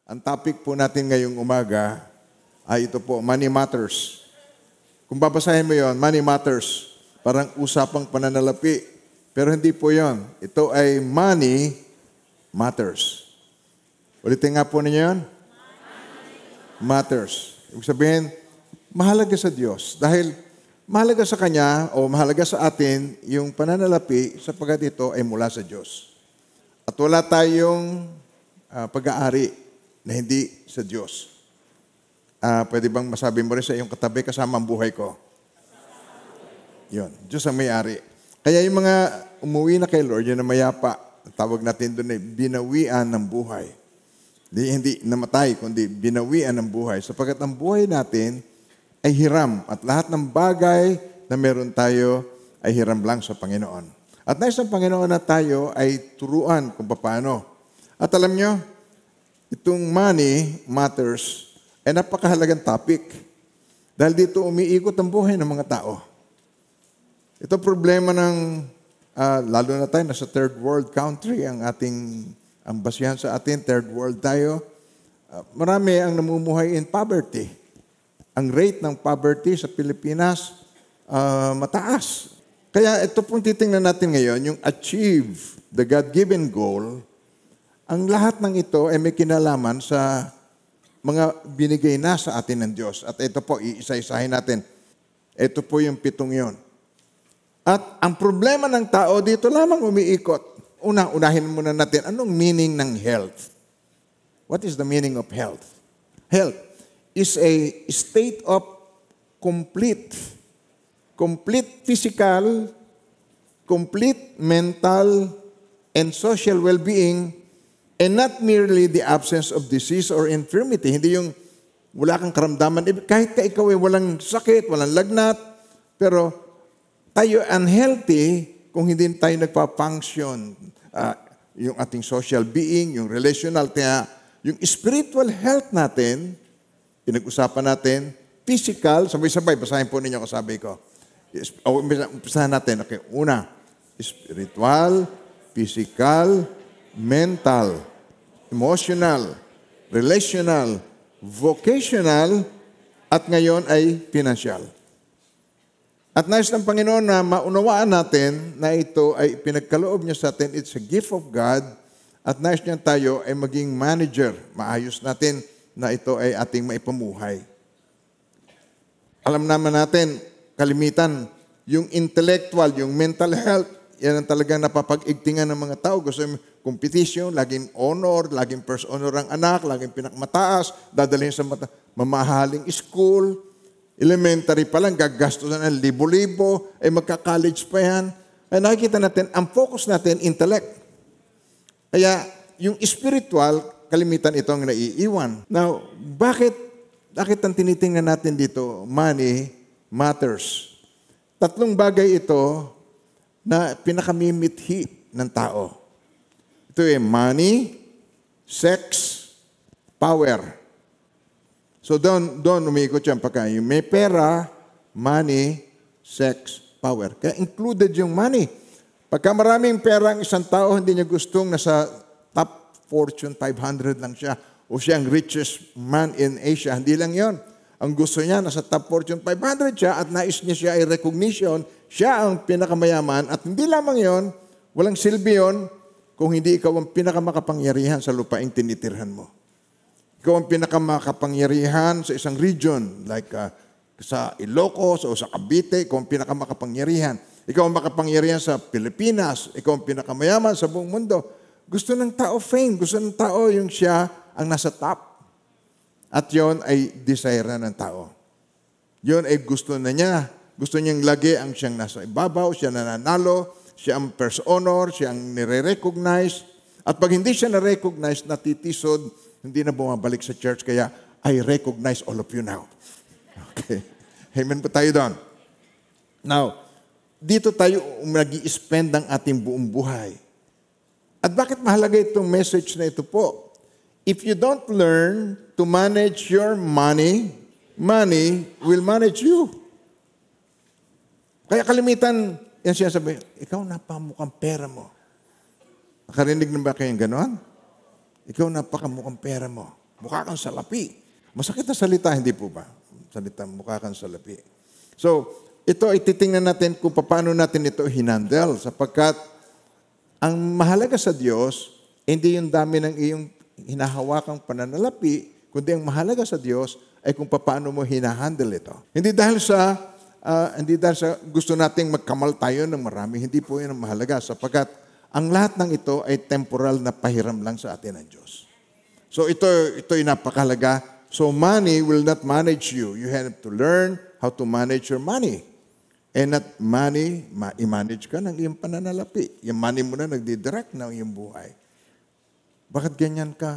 Ang topic po natin ngayong umaga ay ito po, Money Matters. Kung babasahin mo yon, Money Matters, parang usapang pananalapi. Pero hindi po yon. Ito ay Money Matters. Ulitin nga po ninyo yun. Matters. Ibig sabihin, mahalaga sa Diyos. Dahil mahalaga sa Kanya o mahalaga sa atin yung pananalapi sapagkat ito ay mula sa Diyos. At wala tayong pag-aari na hindi sa Diyos. Pwede bang masabi mo rin sa iyong katabi kasama ang buhay ko? Yun, Diyos ang may-ari. Kaya yung mga umuwi na kay Lord, yun na mayapa, tawag natin doon ay binawian ng buhay. Hindi namatay, kundi binawian ng buhay. Sapagkat ang buhay natin ay hiram at lahat ng bagay na meron tayo ay hiram lang sa Panginoon. At nais ng Panginoon na tayo ay turuan kung paano. At alam nyo, itong money matters ay napakahalagang topic. Dahil dito umiikot ang buhay ng mga tao. Ito problema ng, lalo na tayo, nasa third world country, ang basihan sa atin, third world tayo. Marami ang namumuhay in poverty. Ang rate ng poverty sa Pilipinas, mataas. Kaya ito pong titingnan natin ngayon, yung achieve the God-given goal. Ang lahat ng ito ay may kinalaman sa mga binigay na sa atin ng Diyos. At ito po, iisa-isahin natin. Ito po yung 7 yon. At ang problema ng tao dito lamang umiikot. Unahin muna natin, anong meaning ng health? What is the meaning of health? Health is a state of complete physical, complete mental, and social well-being, and not merely the absence of disease or infirmity. Hindi yung wala kang karamdaman. Kahit ka ikaw ay walang sakit, walang lagnat, pero tayo unhealthy kung hindi tayo nagpa-function. Yung ating social being, yung relational, yung spiritual health natin, pinag-usapan natin, physical, sabay-sabay, basahin po ninyo kasabi ko. Umpisahan natin. Okay, una, spiritual, physical, mental, emotional, relational, vocational, at ngayon ay financial. At nais ng Panginoon na maunawaan natin na ito ay pinagkaloob niya sa atin, it's a gift of God, at nais niya tayo ay maging manager. Maayos natin na ito ay ating maipamuhay. Alam naman natin, kalimitan, yung intellectual, yung mental health, yan ang talagang napapag-igtingan ng mga tao. Gusto yung competition, laging honor, laging first honor ang anak, laging pinakmataas, dadalhin sa mamahaling school, elementary pa lang, gagastusan ng libo-libo, ay magka-college pa yan. Ay nakikita natin, ang focus natin, intellect. Kaya yung spiritual, kalimitan ito ang naiiwan. Now, bakit ang tinitingnan natin dito, money matters? 3 bagay ito na pinakamimithi ng tao. Ito ay money, sex, power. So doon umiikot yan pagka yung may pera, money, sex, power. Kaya included yung money. Pagka maraming pera ang isang tao, hindi niya gustong nasa top Fortune 500 lang siya o siya ang richest man in Asia. Hindi lang yon. Ang gusto niya, nasa top Fortune 500 siya at nais niya siya ay recognition, siya ang pinakamayaman at hindi lamang yon, walang silbi yon kung hindi ikaw ang pinakamakapangyarihan sa lupaing tinitirhan mo. Ikaw ang pinakamakapangyarihan sa isang region, like sa Ilocos o sa Cavite, ikaw ang pinakamakapangyarihan. Ikaw ang makapangyarihan sa Pilipinas, ikaw ang pinakamayaman sa buong mundo. Gusto ng tao fame, gusto ng tao yung siya ang nasa top. At yon ay desire na ng tao. Yon ay gusto na niya. Gusto niyang lagi ang siyang nasa ibabaw, siya nananalo, siya ang first honor, siya ang nire-recognize. At pag hindi siya na-recognize, natitisod, hindi na bumabalik sa church, kaya I recognize all of you now. Okay. Amen po tayo doon. Now, dito tayo nag-i-spend ang ating buong buhay. At bakit mahalaga itong message na ito po? If you don't learn to manage your money, money will manage you. Kaya kalimitan, yan siya sabi, ikaw napamukhang pera mo. Nakarinig na ba kayong ganon? Ikaw napakamukhang pera mo. Mukha kang salapi. Masakit na salita, hindi po ba? Salita, mukha kang salapi. So, ito ay titingnan natin kung paano natin ito hinandle sapagkat ang mahalaga sa Diyos, hindi yung dami ng iyong hinahawakang pananalapi, kundi ang mahalaga sa Diyos ay kung paano mo hinahandle ito. Hindi dahil sa gusto nating magkamal tayo ng marami, hindi po yun ang mahalaga sapagkat ang lahat ng ito ay temporal na pahiram lang sa atin ng Diyos. So ito'y napakahalaga. So money will not manage you. You have to learn how to manage your money. And not money, i-manage ka ng iyong pananalapi. Yung money mo na nagdidirect ng iyong buhay. Bakit ganyan ka?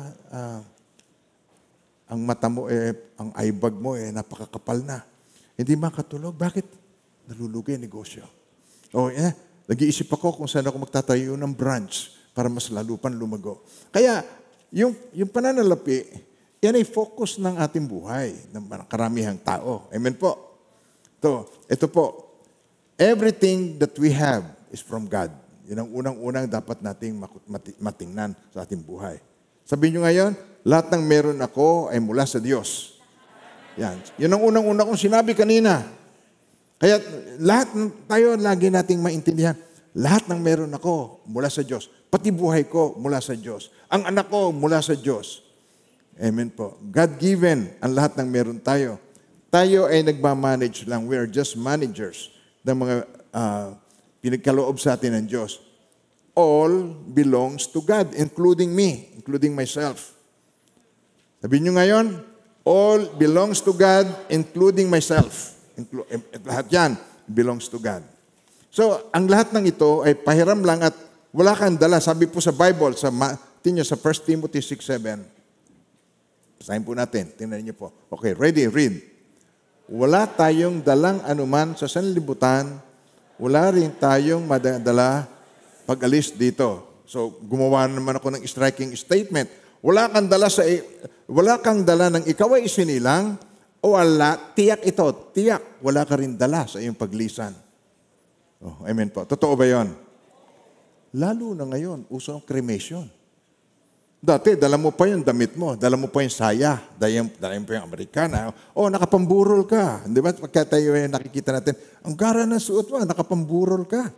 Ang mata mo, ang eyebag mo, napakakapal na. Hindi makatulog. Bakit? Nalulugi ang negosyo. Nag-iisip ako kung saan ako magtatayo ng branch para mas lalo pang lumago. Kaya, yung pananalapi, yan ay focus ng ating buhay, ng karamihang tao. Amen po. Ito po, everything that we have is from God. Yan ang unang-unang dapat nating matingnan sa ating buhay. Sabihin nyo ngayon, lahat ng meron ako ay mula sa Diyos. Yan. Yun ang unang-unang kong sinabi kanina. Kaya lahat tayo lagi nating maintindihan, lahat ng meron ako mula sa Diyos. Pati buhay ko mula sa Diyos. Ang anak ko mula sa Diyos. Amen po. God-given ang lahat ng meron tayo. Tayo ay nagmamanage lang. We are just managers ng mga pinagkaloob sa atin ng Diyos. All belongs to God, including me, including myself. Sabihin nyo ngayon, all belongs to God, including myself. Lahat yan belongs to God. So, ang lahat ng ito ay pahiram lang at wala kang dala. Sabi po sa Bible, sa 1 Timothy 6:7. Basahin po natin. Tingnan niyo po. Okay, ready, read. Wala tayong dalang anuman sa sanlibutan, wala rin tayong madadala pag-alis dito. So, gumawa naman ako ng striking statement. Wala kang dala ng ikaw ay isinilang, o wala, tiyak ito, tiyak, wala ka rin dala sa iyong paglisan. Amen po. Totoo ba yun? Lalo na ngayon, uso ang cremation. Dati, dala mo pa yung damit mo, dala mo pa yung saya, dala mo pa yung Amerikana. Nakapamburol ka. Di ba? Pagka tayo nakikita natin, ang gara na suot mo, nakapamburol ka.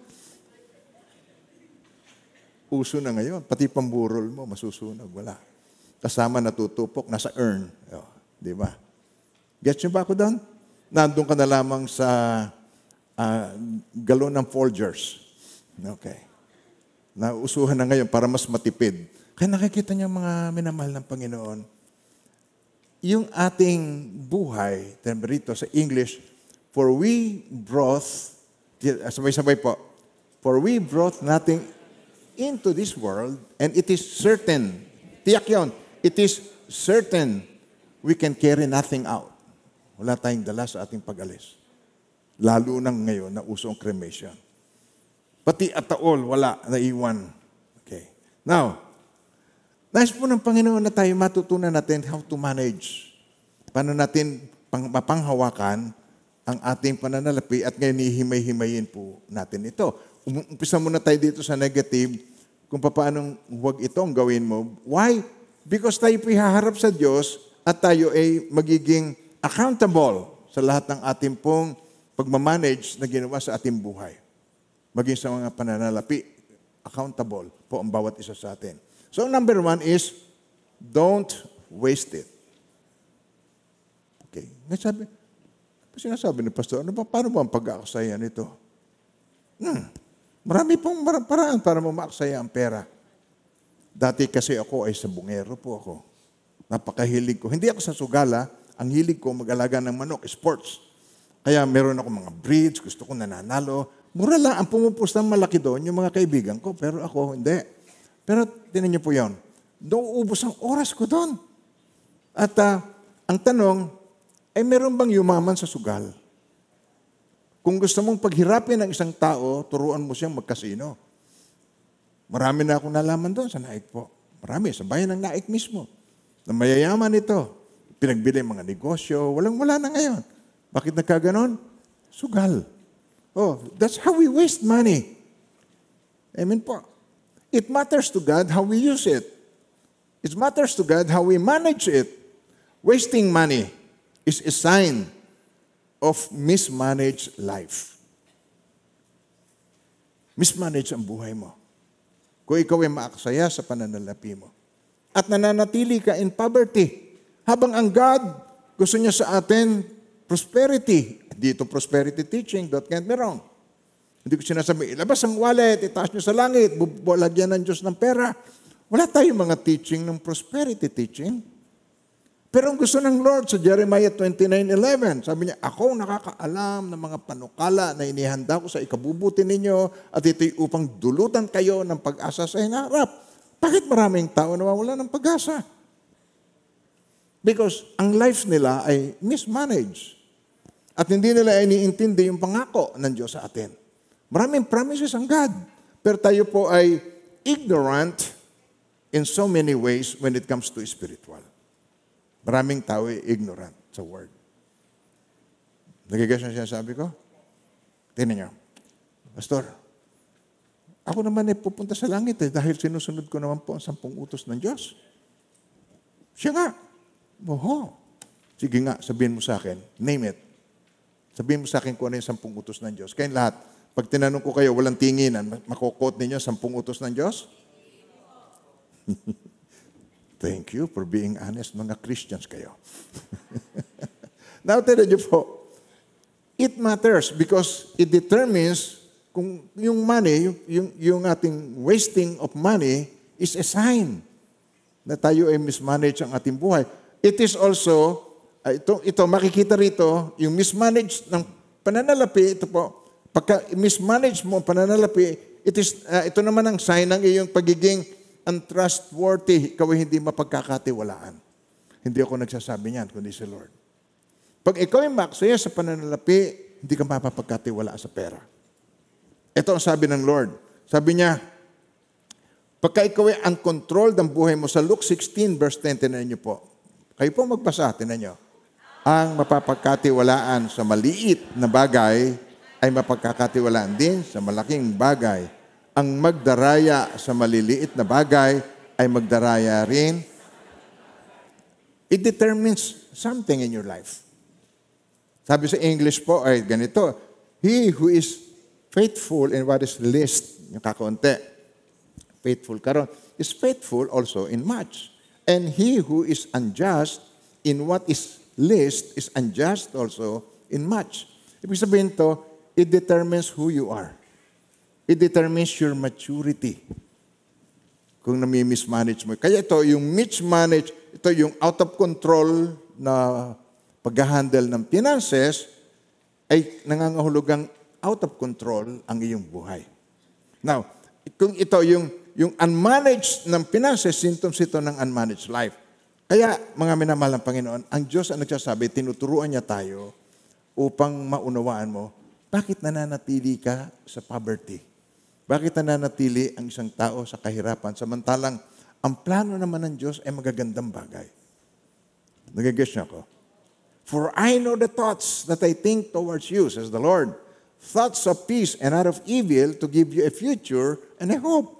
Uso na ngayon, pati pamburol mo, masusunog, wala. Kasama natutupok, nasa urn. Di ba? Gets nyo ba ako doon? Nandun ka na lamang sa galon ng Folgers. Okay. Nausuhan na ngayon para mas matipid. Kaya nakikita niyo mga minamahal ng Panginoon, yung ating buhay, rito sa English, for we brought, sabay-sabay po, for we brought nothing into this world, and it is certain, tiyak yun, it is certain we can carry nothing out. Wala tayong dala sa ating pag-alis. Lalo nang ngayon na uso ang cremation. Pati ataol, wala, naiwan. Okay. Now, nais po ng Panginoon na tayo matutunan natin how to manage. Paano natin mapanghawakan ang ating pananalapi at ngayon hihimay-himayin po natin ito. Umpisa muna tayo dito sa negative kung paano huwag itong gawin mo. Why? Because tayo po haharap sa Diyos at tayo ay magiging accountable sa lahat ng ating pong pagmamanage na ginawa sa ating buhay. Maging sa mga pananalapi, accountable po ang bawat isa sa atin. So, number 1 is, don't waste it. Okay. Sinasabi ni Pastor, paano ba ang pag-aaksaya nito? Marami pong paraan para mo maaksaya ang pera. Dati kasi ako ay sabungero po ako. Napakahilig ko. Hindi ako sa sugala, ang hilig ko mag-alaga ng manok, sports. Kaya meron ako mga breeds, gusto ko nananalo. Mura lang, ang pumupus ng malaki doon, yung mga kaibigan ko, pero ako hindi. Pero tinan niyo po yun, nauubos ang oras ko doon. At ang tanong, ay meron bang yumaman sa sugal? Kung gusto mong paghirapin ng isang tao, turuan mo siyang magkasino. Marami na akong nalaman doon sa Naik po. Marami, sa bayan ng Naik mismo. Na mayayaman ito. Pinagbili mga negosyo, walang-wala na ngayon. Bakit nagkaganon? Sugal. That's how we waste money. Amen po. It matters to God how we use it. It matters to God how we manage it. Wasting money is a sign of mismanaged life. Mismanage ang buhay mo. Kung ikaw ay maaksaya sa pananalapi mo. At nananatili ka in poverty. Habang ang God, gusto niya sa atin prosperity. Dito prosperity teaching, don't get me wrong. Hindi ko sinasabi, ilabas ang wallet, itaas niyo sa langit, lagyan ng Diyos ng pera. Wala tayong mga teaching ng prosperity teaching. Pero ang gusto ng Lord sa Jeremiah 29:11, sabi niya, ako nakakaalam ng mga panukala na inihanda ko sa ikabubuti ninyo at ito'y upang dulutan kayo ng pag-asa sa hinarap. Bakit maraming tao nawawala ng pag-asa? Because ang lives nila ay mismanaged. At hindi nila iniintindi yung pangako ng Diyos sa atin. Maraming promises ang God. Pero tayo po ay ignorant in so many ways when it comes to spiritual. Maraming tao ay ignorant sa word. Nagigas na sinasabi ko? Tingnan niyo. Pastor, ako naman ay pupunta sa langit dahil sinusunod ko naman po ang 10 utos ng Diyos. Siya nga. Oho. Sige nga, sabihin mo sa akin. Name it. Sabihin mo sa akin kung ano yung 10 utos ng Diyos. Kayong lahat, pag tinanong ko kayo, walang tinginan, makukot ninyo 10 utos ng Diyos? Thank you for being honest. Mga Christians kayo. Now, tell you po, it matters because it determines kung yung money, yung ating wasting of money is a sign na tayo ay mismanage ang ating buhay. It is also, ito makikita rito, yung mismanage ng pananalapi, ito po, pagka mismanage mo ang pananalapi, ito naman ang sign ng iyong pagiging untrustworthy, ikaw ay hindi mapagkakatiwalaan. Hindi ako nagsasabi niyan, kundi si Lord. Pag ikaw ay maksaya sa pananalapi, hindi ka mapapagkatiwalaan sa pera. Ito ang sabi ng Lord. Sabi niya, pagka ikaw ay uncontrolled ang buhay mo, sa Luke 16 verse 10, tinan niyo po. Kayo po magbasa, tinan niyo. Ang mapapagkatiwalaan sa maliit na bagay ay mapagkakatiwalaan din sa malaking bagay. Ang magdaraya sa maliliit na bagay ay magdaraya rin. It determines something in your life. Sabi sa English po ay ganito, he who is faithful in what is least, yung kakaunti, faithful karon, is faithful also in much. And he who is unjust in what is least is unjust also in much. Ibig sabihin to, it determines who you are. It determines your maturity. Kung nami-mismanage mo. Kaya ito, yung mismanage, ito yung out of control na pag-handle ng finances, ay nangangahulugang out of control ang iyong buhay. Now, kung ito yung unmanaged ng finances, symptoms ito ng unmanaged life. Kaya, mga minamahal ng Panginoon, ang Diyos ang nagsasabi, tinuturuan niya tayo upang maunawaan mo, bakit nananatili ka sa poverty? Bakit nananatili ang isang tao sa kahirapan samantalang ang plano naman ng Diyos ay magagandang bagay? Nagigets niyo ako? For I know the thoughts that I think towards you, says the Lord. Thoughts of peace and not of evil to give you a future and a hope.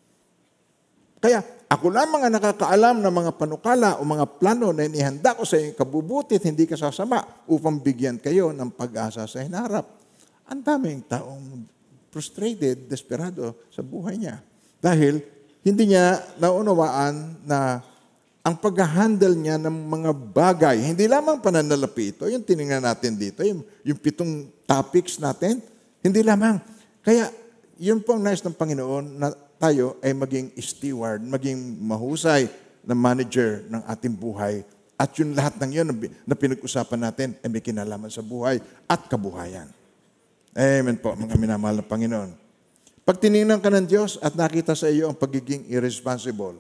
Kaya ako lamang ang nakakaalam ng mga panukala o mga plano na inihanda ko sa iyong kabubuti at hindi ka sasama upang bigyan kayo ng pag-asa sa hinarap. Ang daming taong frustrated, desperado sa buhay niya. Dahil hindi niya naunawaan na ang pag-handle niya ng mga bagay, hindi lamang pananalapi ito, yung tinignan natin dito, yung 7 topics natin, hindi lamang. Kaya, yun po ang nais ng Panginoon na tayo ay maging steward, maging mahusay na manager ng ating buhay. At yung lahat ng yun na pinag-usapan natin ay may kinalaman sa buhay at kabuhayan. Amen po, mga minamahal na Panginoon. Pag tinignan ka ng Diyos at nakita sa iyo ang pagiging irresponsible,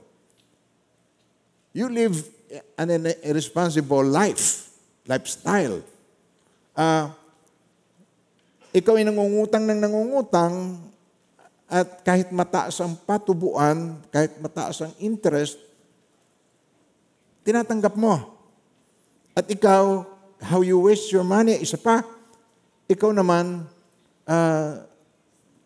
you live an irresponsible lifestyle. Ikaw ay nangungutang at kahit mataas ang patubuan, kahit mataas ang interest, tinatanggap mo. At ikaw, how you waste your money, isa pa, ikaw naman,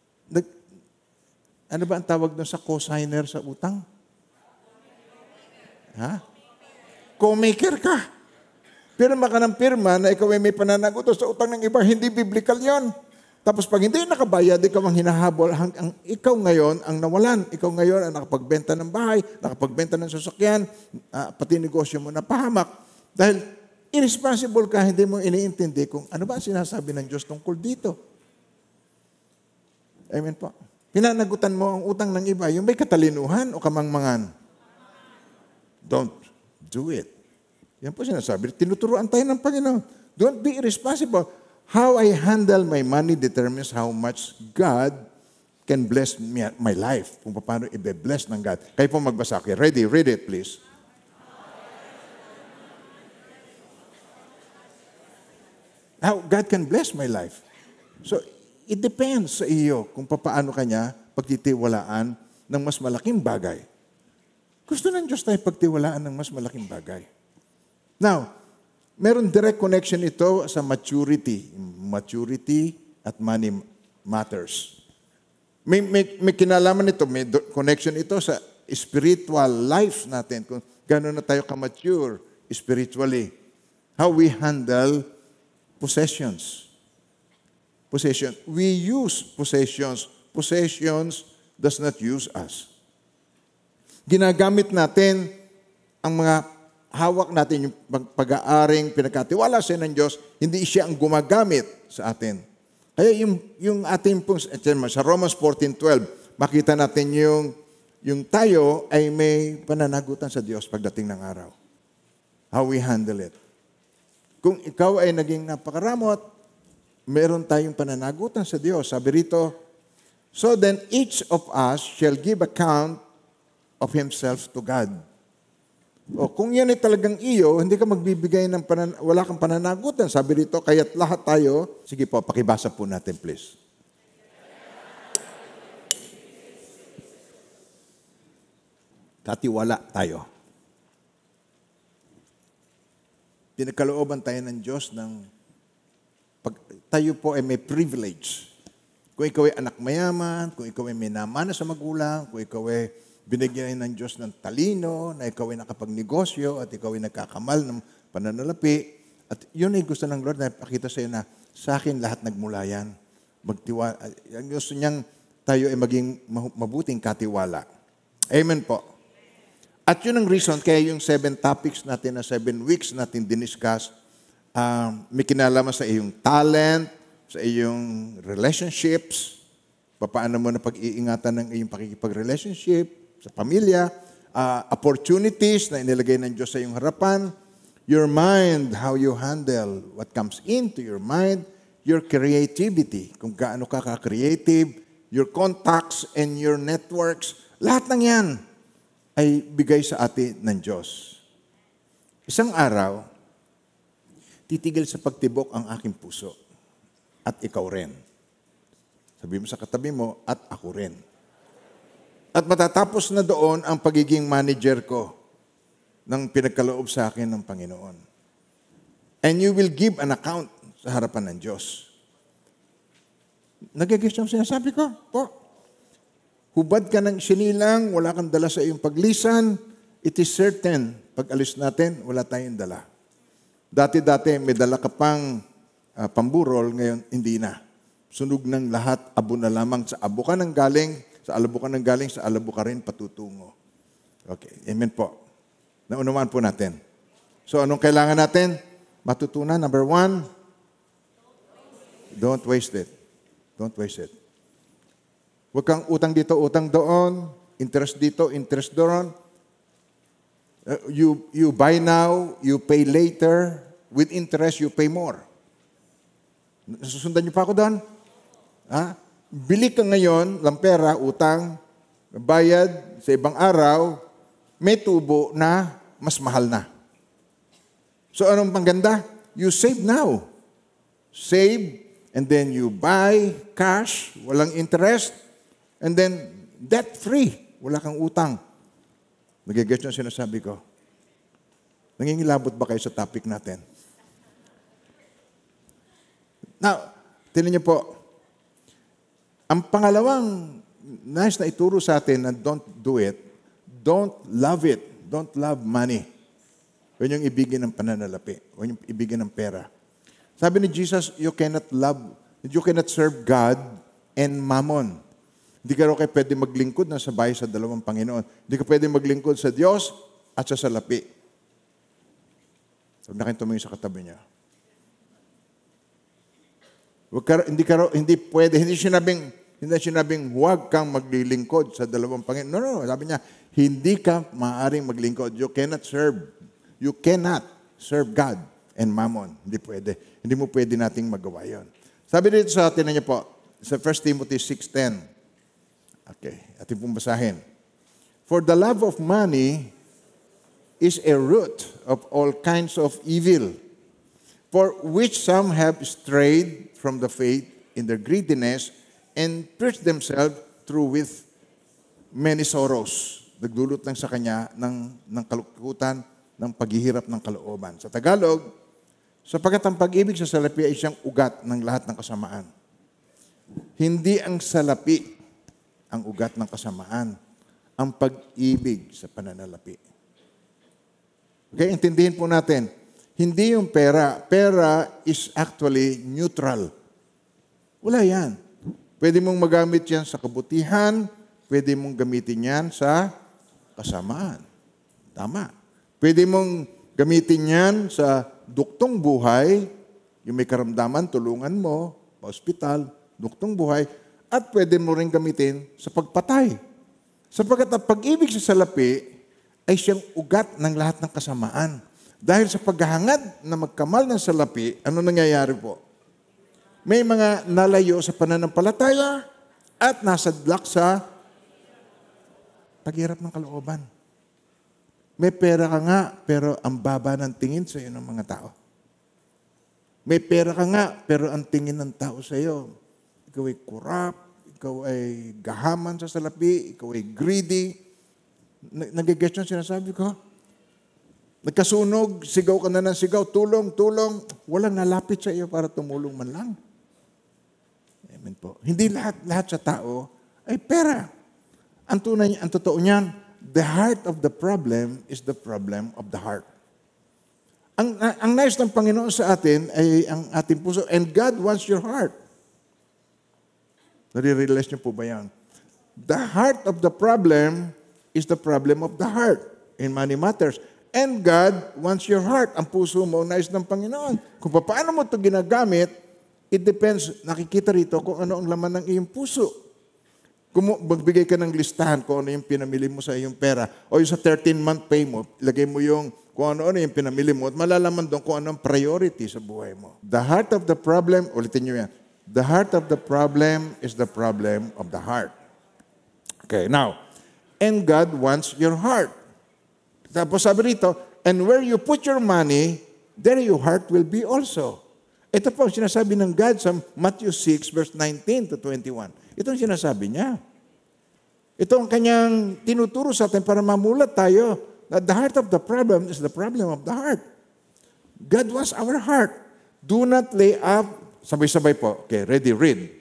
ano ba ang tawag doon sa cosigner sa utang? Ha? Co-maker ka. Pirma ka ng pirma na ikaw ay may pananagutos sa utang ng iba, hindi biblical yon. Tapos pag hindi nakabayad, ikaw ang hinahabol, ikaw ngayon ang nawalan. Ikaw ngayon ang nakapagbenta ng bahay, nakapagbenta ng sasakyan, pati negosyo mo napahamak. Dahil irresponsible ka, hindi mo iniintindi kung ano ba ang sinasabi ng Diyos tungkol dito. Amen po. Pinanagutan mo ang utang ng iba, yung may katalinuhan o kamangmangan. Don't do it. Yan po sinasabi. Tinuturuan tayo ng Panginoon. Don't be irresponsible. How I handle my money determines how much God can bless my life. Kung paano i-bless ng God. Kayo po magbasa. Okay, ready? Read it, please. How God can bless my life. So, it depends sa iyo kung paano kanya pagtitiwalaan ng mas malaking bagay. Gusto ng Diyos tayo pagtiwalaan ng mas malaking bagay. Now, meron direct connection ito sa maturity. Maturity at money matters. May kinalaman ito, may connection ito sa spiritual life natin. Kung gano'n na tayo ka-mature spiritually. How we handle possessions. Possession. We use possessions. Possessions does not use us. Ginagamit natin ang mga hawak natin, yung pag-aaring pinagkatiwala sa ng Diyos, hindi siya ang gumagamit sa atin. Kaya yung ating pong, sa Romans 14:12, makita natin yung tayo ay may pananagutan sa Diyos pagdating ng araw. How we handle it. Kung ikaw ay naging napakaramot, meron tayong pananagutan sa Diyos. Sabi rito, so then each of us shall give account of himself to God. O kung yan ay talagang iyo, hindi ka magbibigay ng wala kang pananagutan. Sabi rito, kaya't lahat tayo, sige po, pakibasa po natin please. Katiwala tayo. Pinagkalooban tayo ng Diyos ng tayo po ay may privilege. Kung ikaw ay anak mayaman, kung ikaw ay may namana sa magulang, kung ikaw ay binigyan ng Diyos ng talino, na ikaw ay nakapagnegosyo at ikaw ay nagkakamal ng pananalapi. At yun ay gusto ng Lord na ipakita sa iyo na sa akin lahat nagmula yan. Ang gusto niyang tayo ay maging mabuting katiwala. Amen po. At yun ang reason kaya yung 7 topics natin na 7 weeks natin diniscuss, may kinalaman sa iyong talent, sa iyong relationships, paano mo na pag-iingatan ng iyong pakikipag-relationship, sa pamilya, opportunities na inilagay ng Diyos sa iyong harapan, your mind, how you handle what comes into your mind, your creativity, kung gaano ka ka-creative, your contacts and your networks, lahat ng yan ay bigay sa atin ng Diyos. Isang araw, titigil sa pagtibok ang aking puso at ikaw rin. Sabi mo sa katabi mo, at ako rin. At matatapos na doon ang pagiging manager ko ng pinagkaloob sa akin ng Panginoon. And you will give an account sa harapan ng Diyos. Nagigis yung sinasabi ko? Po. Hubad ka ng sinilang, wala kang dala sa iyong paglisan, it is certain, pag alis natin, wala tayong dala. Dati-dati, may dala ka pang pamburol, ngayon hindi na. Sunog ng lahat, abo na lamang. Sa abo ka ng galing, sa alabo ka ng galing, sa alabo ka rin patutungo. Okay, amen po. Naunawaan po natin. So, anong kailangan natin? Matutunan. Number 1, don't waste it. Don't waste it. Huwag kang utang dito, utang doon, interest dito, interest doon. You buy now, you pay later. With interest, you pay more. Nasusundan niyo pa ako doon? Ha? Bili ka ngayon ng pera, utang, bayad sa ibang araw, may tubo na mas mahal na. So anong pangganda? You save now. Save, and then you buy cash, walang interest, and then debt-free, wala kang utang. Nagigets yung sinasabi ko. Nangingilabot ba kayo sa topic natin? Now, tinan niyo po, ang pangalawang nais na ituro sa atin na don't do it, don't love it, Don't love money. Huwag niyong ibigin ng pananalapi. Huwag niyong ibigin ng pera. Sabi ni Jesus, you cannot serve God and mammon. Hindi ka raw kayo pwede maglingkod na sabay sa dalawang Panginoon. Hindi ka pwede maglingkod sa Diyos at sa salapi. Sabi na kayo tumingin sa katabi niya. Hindi pwede, hindi sinabing huwag kang maglilingkod sa dalawang Panginoon. No. Sabi niya, hindi ka maaaring maglingkod. You cannot serve God and mammon. Hindi pwede. Hindi mo pwede nating magawa yon. Sabi dito sa atin niyo po, sa 1 Timothy 6:10. Okay, ating pong basahin. For the love of money is a root of all kinds of evil, for which some have strayed from the faith in their greediness and pierced themselves through with many sorrows. Nagdulot lang sa kanya ng kalungkutan, ng paghihirap ng kalooban. Sa Tagalog, sapagkat ang pag-ibig sa salapi ay siyang ugat ng lahat ng kasamaan. Hindi ang salapi ang ugat ng kasamaan, ang pag-ibig sa pananalapi. Okay, intindihin po natin. Hindi yung pera. Pera is actually neutral. Wala yan. Pwede mong magamit yan sa kabutihan, pwede mong gamitin yan sa kasamaan. Tama. Pwede mong gamitin yan sa duktong buhay, yung may karamdaman, tulungan mo, pa-hospital, duktong buhay, at pwede mo rin gamitin sa pagpatay. Sapagkat ang pag-ibig sa salapi ay siyang ugat ng lahat ng kasamaan. Dahil sa paghahangad na magkamal ng salapi, ano nangyayari po? May mga nalayo sa pananampalataya at nasadlak sa paghirap ng kalooban. May pera ka nga, pero ang baba ng tingin sa iyo ng mga tao. May pera ka nga, pero ang tingin ng tao sa iyo, ikaw ay corrupt, ikaw ay gahaman sa salapi, ikaw ay greedy. Nag-gets yung sinasabi ko? Nagkasunog, sigaw ka na ng sigaw, tulong, tulong. Walang nalapit sa iyo para tumulong man lang. Amen po. Hindi lahat sa tao ay pera. Ang totoo niyan, the heart of the problem is the problem of the heart. Ang nais ng Panginoon sa atin ay ang ating puso. And God wants your heart. Nare-realize niyo po ba yan? The heart of the problem is the problem of the heart in money matters. And God wants your heart. Ang puso mo, nais ng Panginoon. Kung paano mo ito ginagamit, it depends. Nakikita rito kung ano ang laman ng iyong puso. Kung magbigay ka ng listahan kung ano yung pinamili mo sa iyong pera, o yung sa 13-month pay mo, ilagay mo yung kung ano-ano yung pinamili mo, at malalaman doon kung anong priority sa buhay mo. The heart of the problem, ulitin nyo yan, the heart of the problem is the problem of the heart. Okay, now, and God wants your heart. Tapos sabi rito, and where you put your money, there your heart will be also. Ito po ang sinasabi ng God sa Matthew 6, verse 19 to 21. Ito ang sinasabi niya. Ito ang kanyang tinuturo sa atin para mamulat tayo that the heart of the problem is the problem of the heart. God wants our heart. Do not lay up, sabay-sabay po. Okay, ready, read.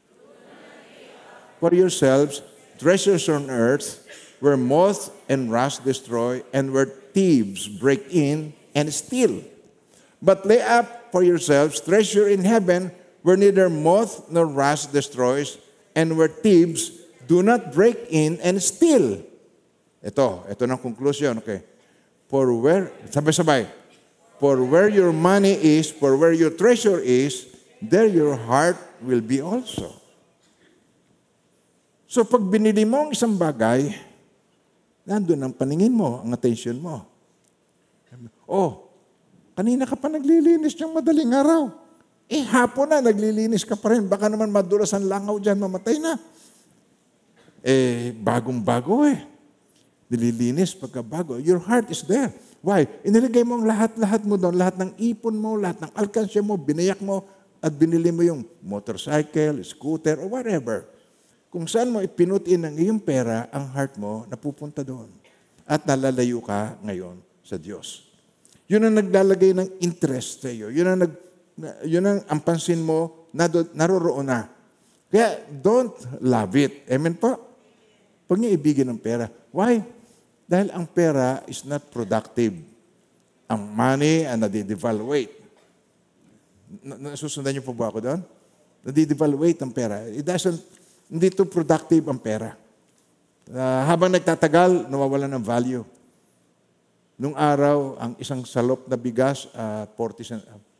For yourselves, treasures on earth, where moth and rust destroy, and where thieves break in and steal. But lay up for yourselves treasure in heaven, where neither moth nor rust destroys, and where thieves do not break in and steal. Ito ng conclusion, okay. Sabay-sabay. For where your money is, for where your treasure is, there your heart will be also. So pag binili mo ang isang bagay, nandun ang paningin mo, ang attention mo. Oh, kanina ka pa naglilinis ng madaling araw. Hapon na, naglilinis ka pa rin. Baka naman madulas ang langaw dyan, mamatay na. Bagong-bago Nililinis pagkabago. Your heart is there. Why? Inilagay mo ang lahat-lahat mo doon, lahat ng ipon mo, lahat ng alkansya mo, binayak mo, at binili mo yung motorcycle, scooter, or whatever. Kung saan mo ipinutin ang iyong pera, ang heart mo napupunta doon. At nalalayo ka ngayon sa Diyos. Yun ang naglalagay ng interest sa iyo. Yun ang pansin mo, naroroon na. Kaya, don't love it. Amen po? Huwag niyo ibigin ng pera. Why? Dahil ang pera is not productive. Ang money ang nadi-devaluate. Nasusundan niyo po ba ako doon? Nadi-devaluate ang pera. Hindi to productive ang pera. Habang nagtatagal, nawawalan ng value. Nung araw, ang isang salop na bigas, 40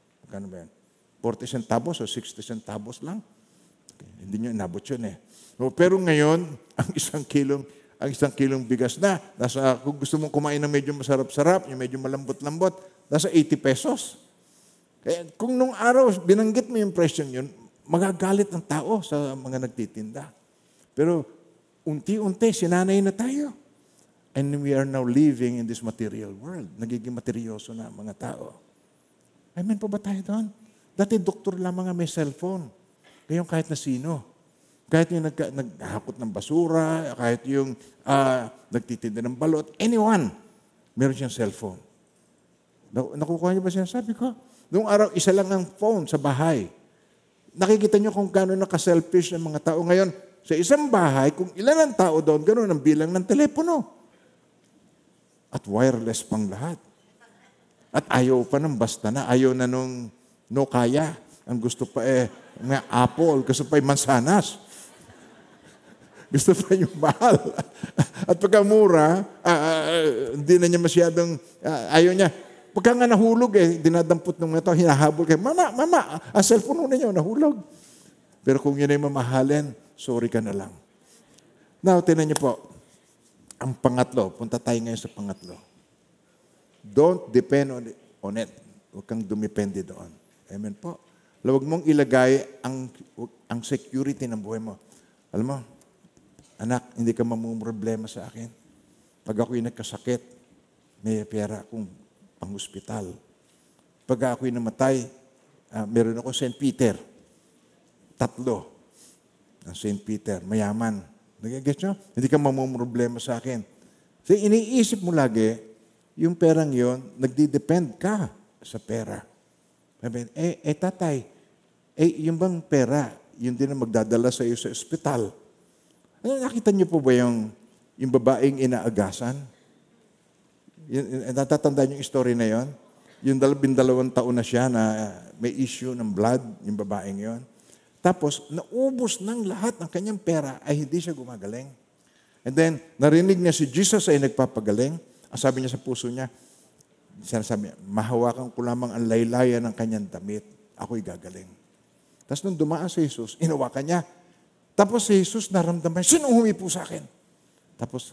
centavos o 60 centavos lang. Okay, hindi nyo inabot yun eh. Pero ngayon, ang isang kilong bigas na, kung gusto mong kumain ng medyo masarap-sarap, yung medyo malambot-lambot, nasa 80 pesos. Kaya kung nung araw, binanggit mo yung presyo yun, magagalit ang tao sa mga nagtitinda. Pero unti-unti, sinanay na tayo. And we are now living in this material world. Nagiging materyoso na mga tao. Amen po ba tayo doon? Dati doktor lamang ang may cellphone. Ngayon kahit na sino. Kahit yung naghahakot ng basura, kahit yung nagtitinda ng balot, anyone, meron siyang cellphone. Nakukuha niyo ba siya? Sabi ko, noong araw, isa lang ang phone sa bahay. Nakikita niyo kung gano'n naka-selfish ng mga tao. Ngayon, sa isang bahay, kung ilan ang tao doon, gano'n ang bilang ng telepono. At wireless pang lahat. At ayaw pa ng basta na. Ayaw na nung Nokia. Ang gusto pa nga Apple. Gusto pa yung mansanas. Gusto pa yung mahal. At pagka mura, hindi na niya masyadong, ayaw niya. Pagka nga nahulog dinadampot ng mga tao, hinahabol kayo, Mama, ang cellphone na niyo, nahulog. Pero kung yun ay mamahalin, sorry ka na lang. Now, tinan niyo po, ang pangatlo, punta tayo ngayon sa pangatlo. Don't depend on it. Huwag kang dumipende doon. Amen po. Huwag mong ilagay ang security ng buhay mo. Alam mo, anak, hindi ka mamumroblema sa akin. Pag ako'y nagkasakit, may pera akong pang-hospital. Pag ako'y namatay, meron ako St. Peter. 3 ng St. Peter, mayaman. Nag-gets nyo? Hindi ka mamumroblema sa akin. So, iniisip mo lagi, yung perang yon, nagdi-depend ka sa pera. Sabi, tatay, yung bang pera, yun din ang magdadala sa iyo sa ospital. Nakita niyo po ba yung babaeng inaagasan? Natatandaan yung story na yon? Yung 12 taon na siya na may issue ng blood, yung babaeng yon. Tapos, naubos ng lahat ng kanyang pera ay hindi siya gumagaling. And then, narinig niya si Jesus ay nagpapagaling. Ang sabi niya sa puso niya, sinasabi niya, mahawakan ko lamang ang laylayan ng kanyang damit. Ako'y gagaling. Tapos nung dumaan si Jesus, inawakan niya. Tapos si Jesus naramdaman, sino humipo sa akin? Tapos,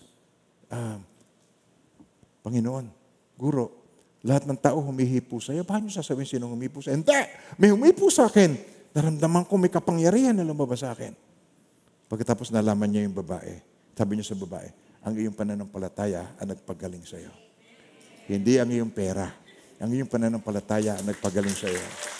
Panginoon, Guro, lahat ng tao humihipo sa iyo. Paano sasabihin sino humipo sa iyo? Hindi! May humipo sa akin. Naramdaman ko may kapangyarihan na lumabas sa akin. Pagkatapos nalaman niya yung babae, sabi niya sa babae, ang iyong pananampalataya ang nagpagaling sa iyo. Hindi ang iyong pera. Ang iyong pananampalataya ang nagpagaling sa iyo.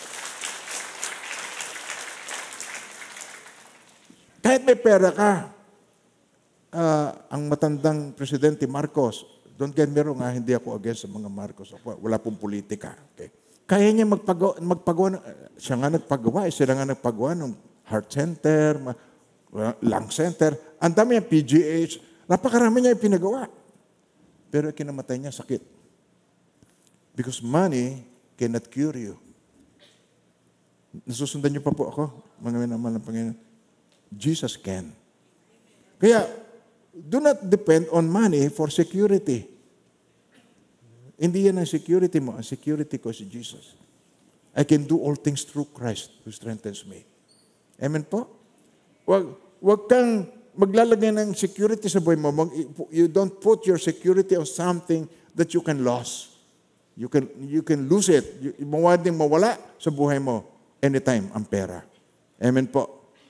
Kahit may pera ka, ang matandang Presidente Marcos, don't get me wrong, hindi ako against sa mga Marcos. Wala pong politika. Okay? Kaya niya magpagawa, siya nga nagpagawa, sila nga nagpagawa ng heart center, lung center, ang dami niya, PGH, napakarami niya yung pinagawa. Pero kinamatay niya sakit. Because money cannot cure you. Nasusundan niyo pa po ako, mga minamahal ng Panginoon. Jesus can. Kaya, do not depend on money for security. Hindi yan ang security mo. Ang security ko si Jesus. I can do all things through Christ who strengthens me. Amen po? Wag kang maglalagay ng security sa buhay mo. You don't put your security on something that you can lose. You can lose it. Mawading mawala sa buhay mo anytime ang pera. Amen po?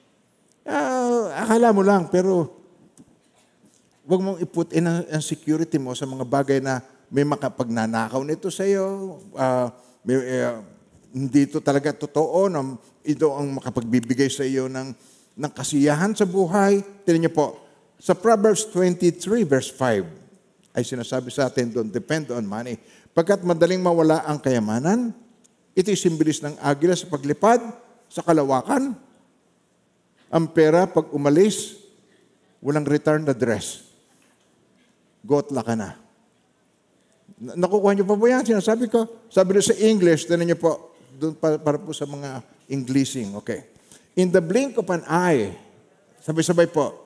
Akala mo lang, pero wag mong iput in ang security mo sa mga bagay na may makapagnanakaw nito sa iyo, hindi ito talaga totoo, ito ang makapagbibigay sa iyo ng kasiyahan sa buhay. Tingnan niyo po, sa Proverbs 23 verse 5, ay sinasabi sa atin, don't depend on money. Pagkat madaling mawala ang kayamanan, ito'y simbilis ng agila sa paglipad, sa kalawakan. Ang pera, pag umalis, walang return address. gotla ka na. Nakukuha niyo pa ba yan? Sinasabi ko. Sabi rin sa English, tinan niyo po, doon para po sa mga Englishing. Okay. In the blink of an eye, sabay-sabay po,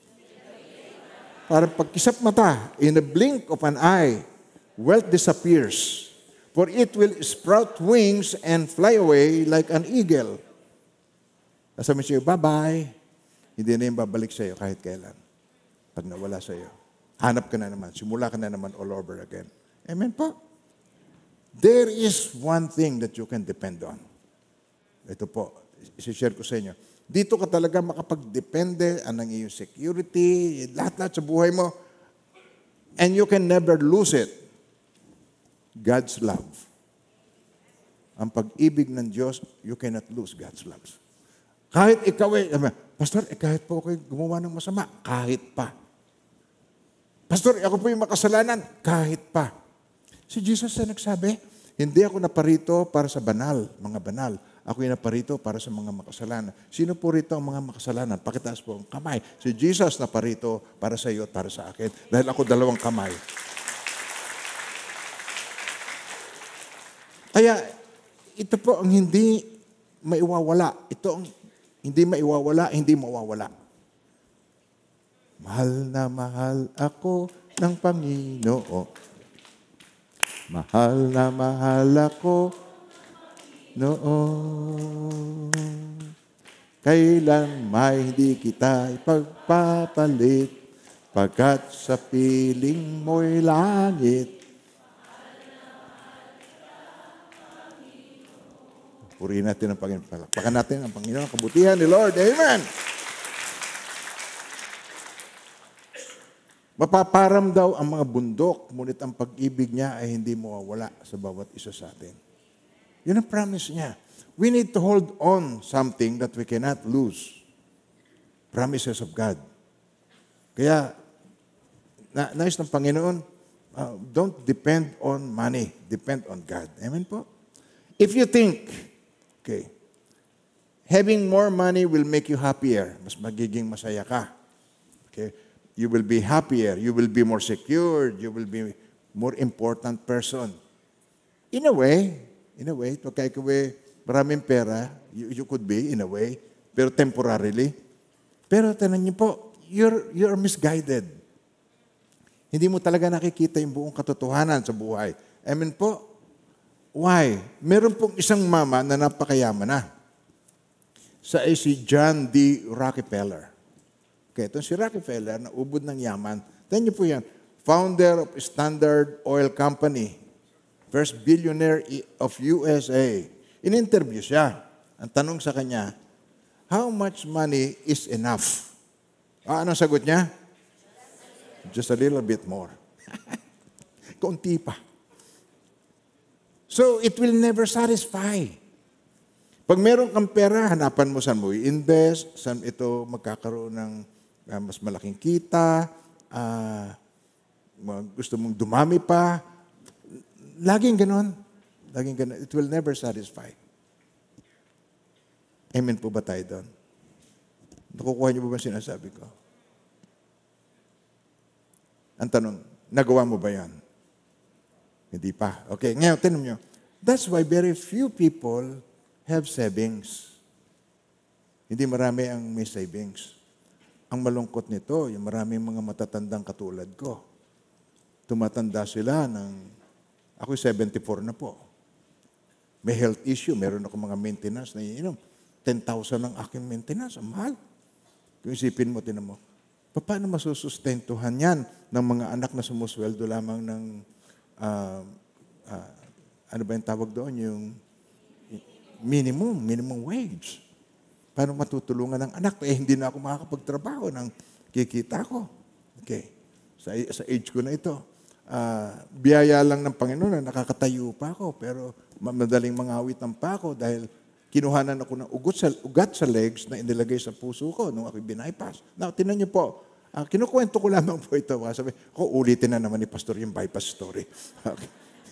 para pagkisap mata, in the blink of an eye, wealth disappears. For it will sprout wings and fly away like an eagle. Sabi siya, bye-bye. Hindi na yung babalik sa iyo kahit kailan. Pag nawala sa iyo. Hanap ka na naman. Simula ka na naman all over again. Amen po? There is one thing that you can depend on. Ito po, isi-share ko sa inyo. Dito ka talaga makapag-depende ang iyong security, lahat-lahat sa buhay mo. And you can never lose it. God's love. Ang pag-ibig ng Diyos, you cannot lose God's love. Kahit ikaw Pastor, kahit po ako gumawa ng masama, kahit pa. Pastor, ako po yung makasalanan, kahit pa. Si Jesus na nagsabi, hindi ako naparito para sa banal, mga banal. Ako yung naparito para sa mga makasalanan. Sino po rito ang mga makasalanan? Pakitaas po ang kamay. Si Jesus naparito para sa iyo at para sa akin. Dahil ako dalawang kamay. Kaya, ito po ang hindi maiwawala. Ito ang hindi maiwawala, hindi mawawala. Mahal na mahal ako ng Panginoon. Mahal na mahal ako noon. Kailan may hindi kita ipagpapalit, pagkat sa piling mo'y langit. Purihin natin ang Panginoon. Palakpakan natin ang Panginoon. Kabutihan ni Lord. Amen. Mapaparam daw ang mga bundok, ngunit ang pag-ibig niya ay hindi mawawala sa bawat isa sa atin. Yun ang promise niya. We need to hold on something that we cannot lose. Promises of God. Kaya, nais ng Panginoon, don't depend on money. Depend on God. Amen po? If you think, okay, having more money will make you happier, mas magiging masaya ka. Okay? You will be happier. You will be more secured. You will be more important person. In a way, pagka ikaw maraming pera, you could be, in a way, pero temporarily. Pero tanan niyo po, you're misguided. Hindi mo talaga nakikita yung buong katotohanan sa buhay. Amen po? Why? Meron pong isang mama na napakayaman na. Si John D. Rockefeller. Okay, ito si Rockefeller na ubod ng yaman. Tignan niyo po yan. Founder of Standard Oil Company. First billionaire of USA. In-interview siya. Ang tanong sa kanya, how much money is enough? Anong sagot niya? Just a little bit more. Kaunti pa. So, it will never satisfy. Pag meron kang pera, hanapan mo saan mo i-invest, saan ito magkakaroon ng mas malaking kita, gusto mong dumami pa. Laging ganon. Laging ganon. It will never satisfy. Amen po ba tayo doon? Nakukuha niyo ba sinasabi ko? Ang tanong, nagawa mo ba yan? Hindi pa. Okay, ngayon, tinan niyo. That's why very few people have savings. Hindi marami ang may savings. Ang malungkot nito, yung maraming mga matatandang katulad ko. Tumatanda sila ako'y 74 na po. May health issue, meron ako mga maintenance na iinom. 10,000 ang aking maintenance, ang mahal. Kung isipin mo, tinan mo, paano masusustentuhan yan ng mga anak na sumusweldo lamang ng, ano ba yung tawag doon? Yung minimum wage. Paano matutulungan ng anak? Hindi na ako makakapagtrabaho ng kikita ko. Okay. Sa age ko na ito. Biyaya lang ng Panginoon na nakakatayo pa ako, pero madaling mangawit ang pa ako dahil kinuhanan ako ng ugat sa legs na inilagay sa puso ko nung ako'y binaypass. Now, tinan niyo po, kinukwento ko lamang po ito. Sabi, ulitin na naman ni Pastor yung bypass story. Okay.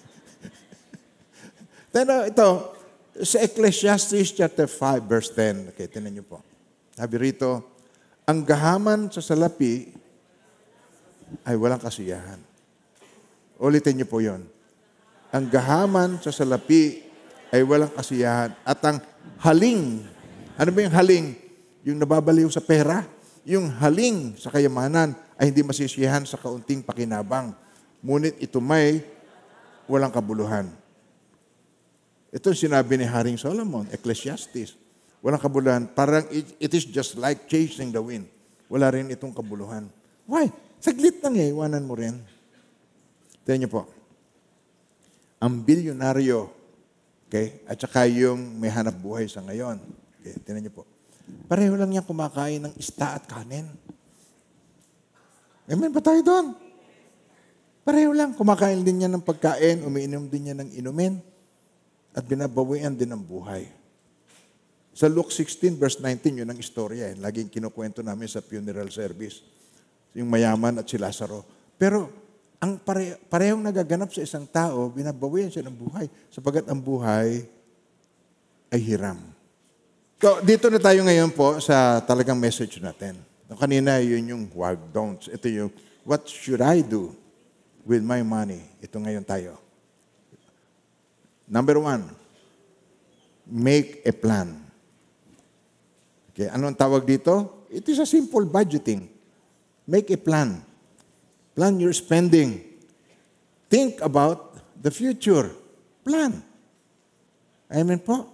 Pero ito, sa Ecclesiastes chapter 5, verse 10. Okay, tinan niyo po. Sabi rito, ang gahaman sa salapi ay walang kasiyahan. Ulitin niyo po yon. Ang gahaman sa salapi ay walang kasiyahan. At ang haling, ano ba yung haling? Yung nababaliw sa pera. Yung haling sa kayamanan ay hindi masisiyahan sa kaunting pakinabang. Ngunit ito may walang kabuluhan. Ito sinabi ni Haring Solomon, Ecclesiastes. Walang kabuluhan. Parang it is just like chasing the wind. Wala rin itong kabuluhan. Why? Saglit lang iwanan mo rin. Tignan niyo po. Ang bilyonaryo, okay, at saka yung may hanap buhay sa ngayon. Okay, tignan niyo po. Pareho lang yan kumakain ng isda at kanin. Amen ba tayo doon? Pareho lang. Kumakain din niya ng pagkain, umiinom din niya ng inumin, at binabawian din ang buhay. Sa Luke 16 verse 19, yun ang istorya. Laging kinukwento namin sa funeral service. Yung mayaman at si Lazaro. Pero ang parehong nagaganap sa isang tao, binabawian siya ng buhay. Sapagat ang buhay ay hiram. So, dito na tayo ngayon po sa talagang message natin. Kanina, yun yung wag, don'ts. Ito yung, what should I do with my money? Ito ngayon tayo. Number 1, make a plan. Okay, anong tawag dito? It is a simple budgeting. Make a plan. Plan your spending. Think about the future. Plan. Amen po.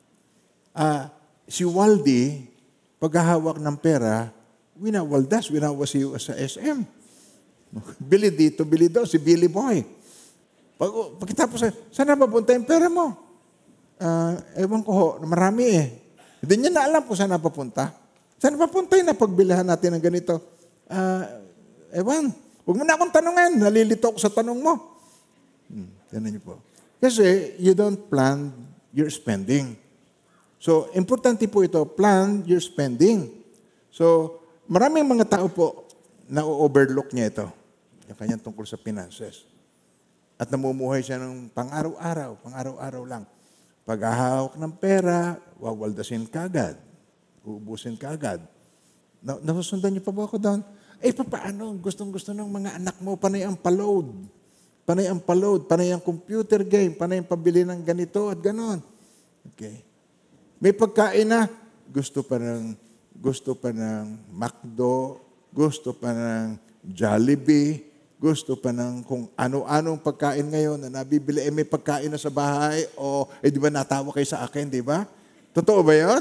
Si Waldy, paghahawak ng pera, winawaldas sa SM. Bili dito, bili doon, si Billy Boy. Pagkatapos, saan na papunta yung pera mo? Ewan ko ho, marami eh. Hindi niya na alam kung saan na papunta. Saan na papunta yung napagbilihan natin ng ganito? Ewan, huwag mo na akong tanongin, nalilito ako sa tanong mo. Yan niyo po. Kasi you don't plan your spending. So, importante po ito, plan your spending. So, maraming mga tao po na overlook niya ito. Yung kanyang tungkol sa finances. At namumuhay siya ng pang-araw-araw lang. Paghahawak ng pera, wawaldasin ka agad. Uubusin ka agad. Nasusundan niyo pa ba ako doon? Paano? Gustong-gusto ng mga anak mo, panay ang paload. Panay ang computer game, panay ang pabili ng ganito at ganon. Okay. May pagkain na, gusto pa ng McDo, gusto pa ng Jollibee, gusto pa ng kung ano-anong pagkain ngayon na nabibili. May pagkain na sa bahay, di ba natawa kayo sa akin, di ba? Totoo ba yun?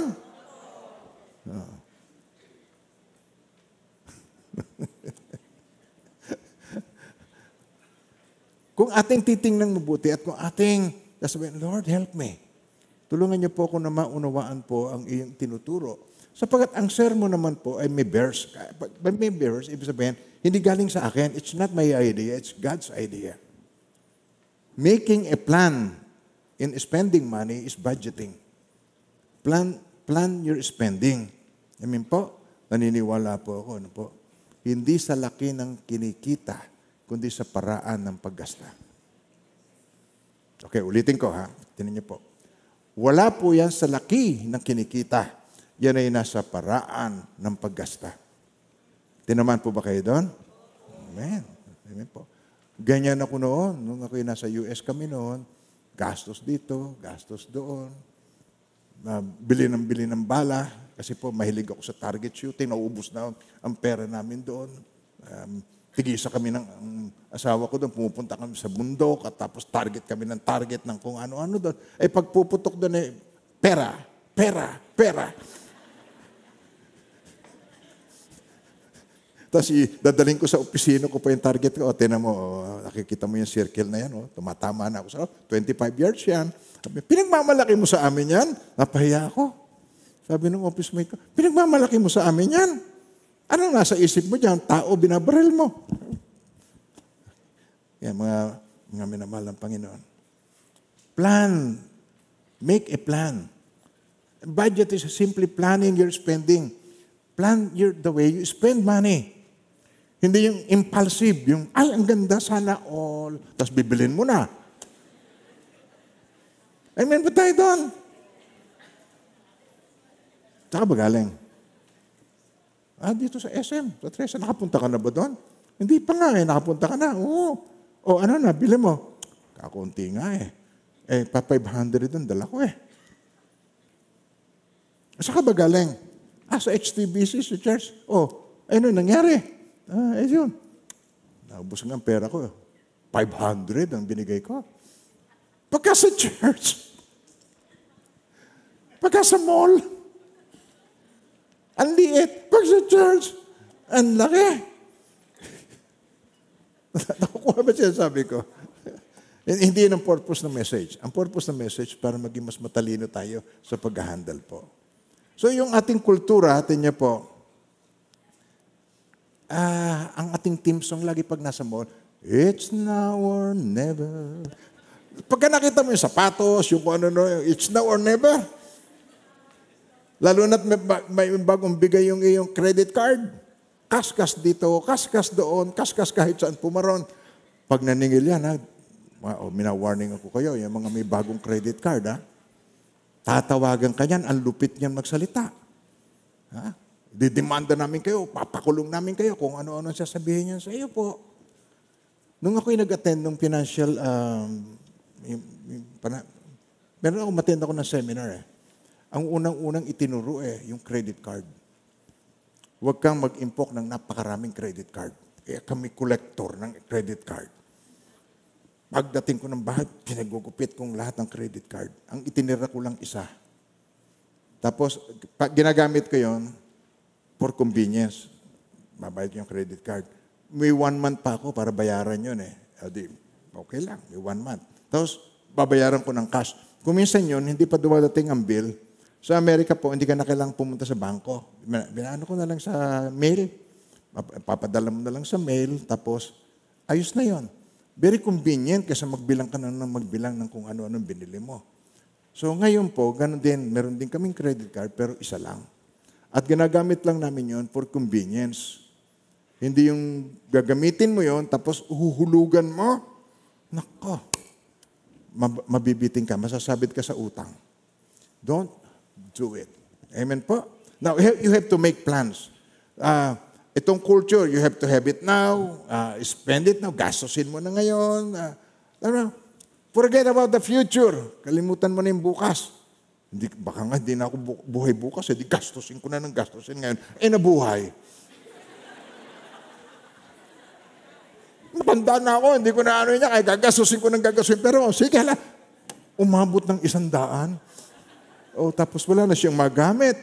Kung ating titingnan mabuti at kung ating sasabihin, Lord, help me. Tulungan niyo po ako na maunawaan po ang iyong tinuturo. Sapagat ang sermon naman po ay may verse. Pag may verse, ibig sabihin, hindi galing sa akin. It's not my idea. It's God's idea. Making a plan in spending money is budgeting. Plan your spending. I mean po, naniniwala po ako. Ano po? Hindi sa laki ng kinikita, kundi sa paraan ng paggasta. Okay, ulitin ko ha. Tinan niyo po. Wala po yan sa laki ng kinikita. Yan ay nasa paraan ng paggasta. Tinaman po ba kayo doon? Amen. Amen po. Ganyan ako noon. Nung ako nasa US kami noon, gastos dito, gastos doon. Bili ng bala. Kasi po, mahilig ako sa target shooting. Naubos na ang pera namin doon. Tigisa kami ng asawa ko doon. Pumupunta kami sa bundok at tapos target kami ng target ng kung ano-ano doon. Pagpuputok doon pera. Tapos dadaling ko sa opisina ko pa yung target ko. Tinan mo, nakikita mo yung circle na yan. Tumatama na ako. 25 yards yan. Pinagmamalaki mo sa amin yan. Napahiya ako. Sabi ng office mate ko, pinagmamalaki mo sa amin yan. Anong nasa isip mo dyan? Tao, binabaril mo. Yan, mga minamahal ng Panginoon. Plan. Make a plan. Budget is simply planning your spending. Plan the way you spend money. Hindi yung impulsive, yung, ang ganda, sana all. Tapos bibilin mo na. Amen ba tayo doon? Saka ba galing? Dito sa SM, sa Tresa, nakapunta ka na ba doon? Hindi pa nga nakapunta ka na. Oo. O ano na, bili mo. Kakunti nga eh. Pa 500 doon, dala ko eh. Saan ka ba galing? Sa HTBC, sa church. Ano nangyari? Yun. Naubos nga ang pera ko. 500 ang binigay ko. Pagka sa church, pagka sa mall, ang liit. Pag sa church, ang laki. Nakukuha ba siya sabi ko? Hindi yun ang purpose ng message. Ang purpose ng message para maging mas matalino tayo sa pag-handle po. So yung ating kultura, atin niya po, ang ating team song lagi pag nasa mall, it's now or never. Pagka nakita mo yung sapatos, yung ano, it's now or never. Lalo na't may bagong bigay yung iyong credit card. Kaskas dito, kaskas doon, kaskas kahit saan pumaron. Pag naningil yan, mina-warning ako kayo, yung mga may bagong credit card, tatawagan ka niyan, ang lupit niyan magsalita. Didemanda namin kayo, papakulong namin kayo kung ano-ano sasabihin niyan sa iyo po. Nung ako'y nag-attend ng financial, meron ako matend ako ng seminar Ang unang-unang itinuro yung credit card. Huwag kang mag-impok ng napakaraming credit card. Kami collector ng credit card. Pagdating ko ng bahay, pinagugupit kong lahat ng credit card. Ang itinira ko lang isa. Tapos, ginagamit ko yon for convenience. Babayad ko yung credit card. May 1 month pa ako para bayaran yun Okay lang, may 1 month. Tapos, babayaran ko ng cash. Kung minsan yun, hindi pa dumadating ang bill. Sa Amerika po, hindi ka na kailangang pumunta sa bangko. Binaano ko na lang sa mail. Papadala mo na lang sa mail. Tapos, ayos na yon. Very convenient kasi magbilang ka na ng magbilang ng kung ano-ano binili mo. So ngayon po, ganun din. Meron din kaming credit card pero isa lang. At ginagamit lang namin yon for convenience. Hindi yung gagamitin mo yon tapos huhulugan mo. Nako, mabibiting ka. Masasabit ka sa utang. Don't do it. Amen po? Now, you have to make plans. Itong culture, you have to have it now. Spend it now. Gastusin mo na ngayon. Forget about the future. Kalimutan mo na yung bukas. Baka nga, hindi na ako buhay bukas. Hindi gastusin ko na ng gastusin ngayon. Nabuhay. Matanda na ako. Hindi ko na ano niya. Kaya gagastusin ko ng gagastusin. Pero sige, umabot ng 100. Tapos wala na siyang magamit.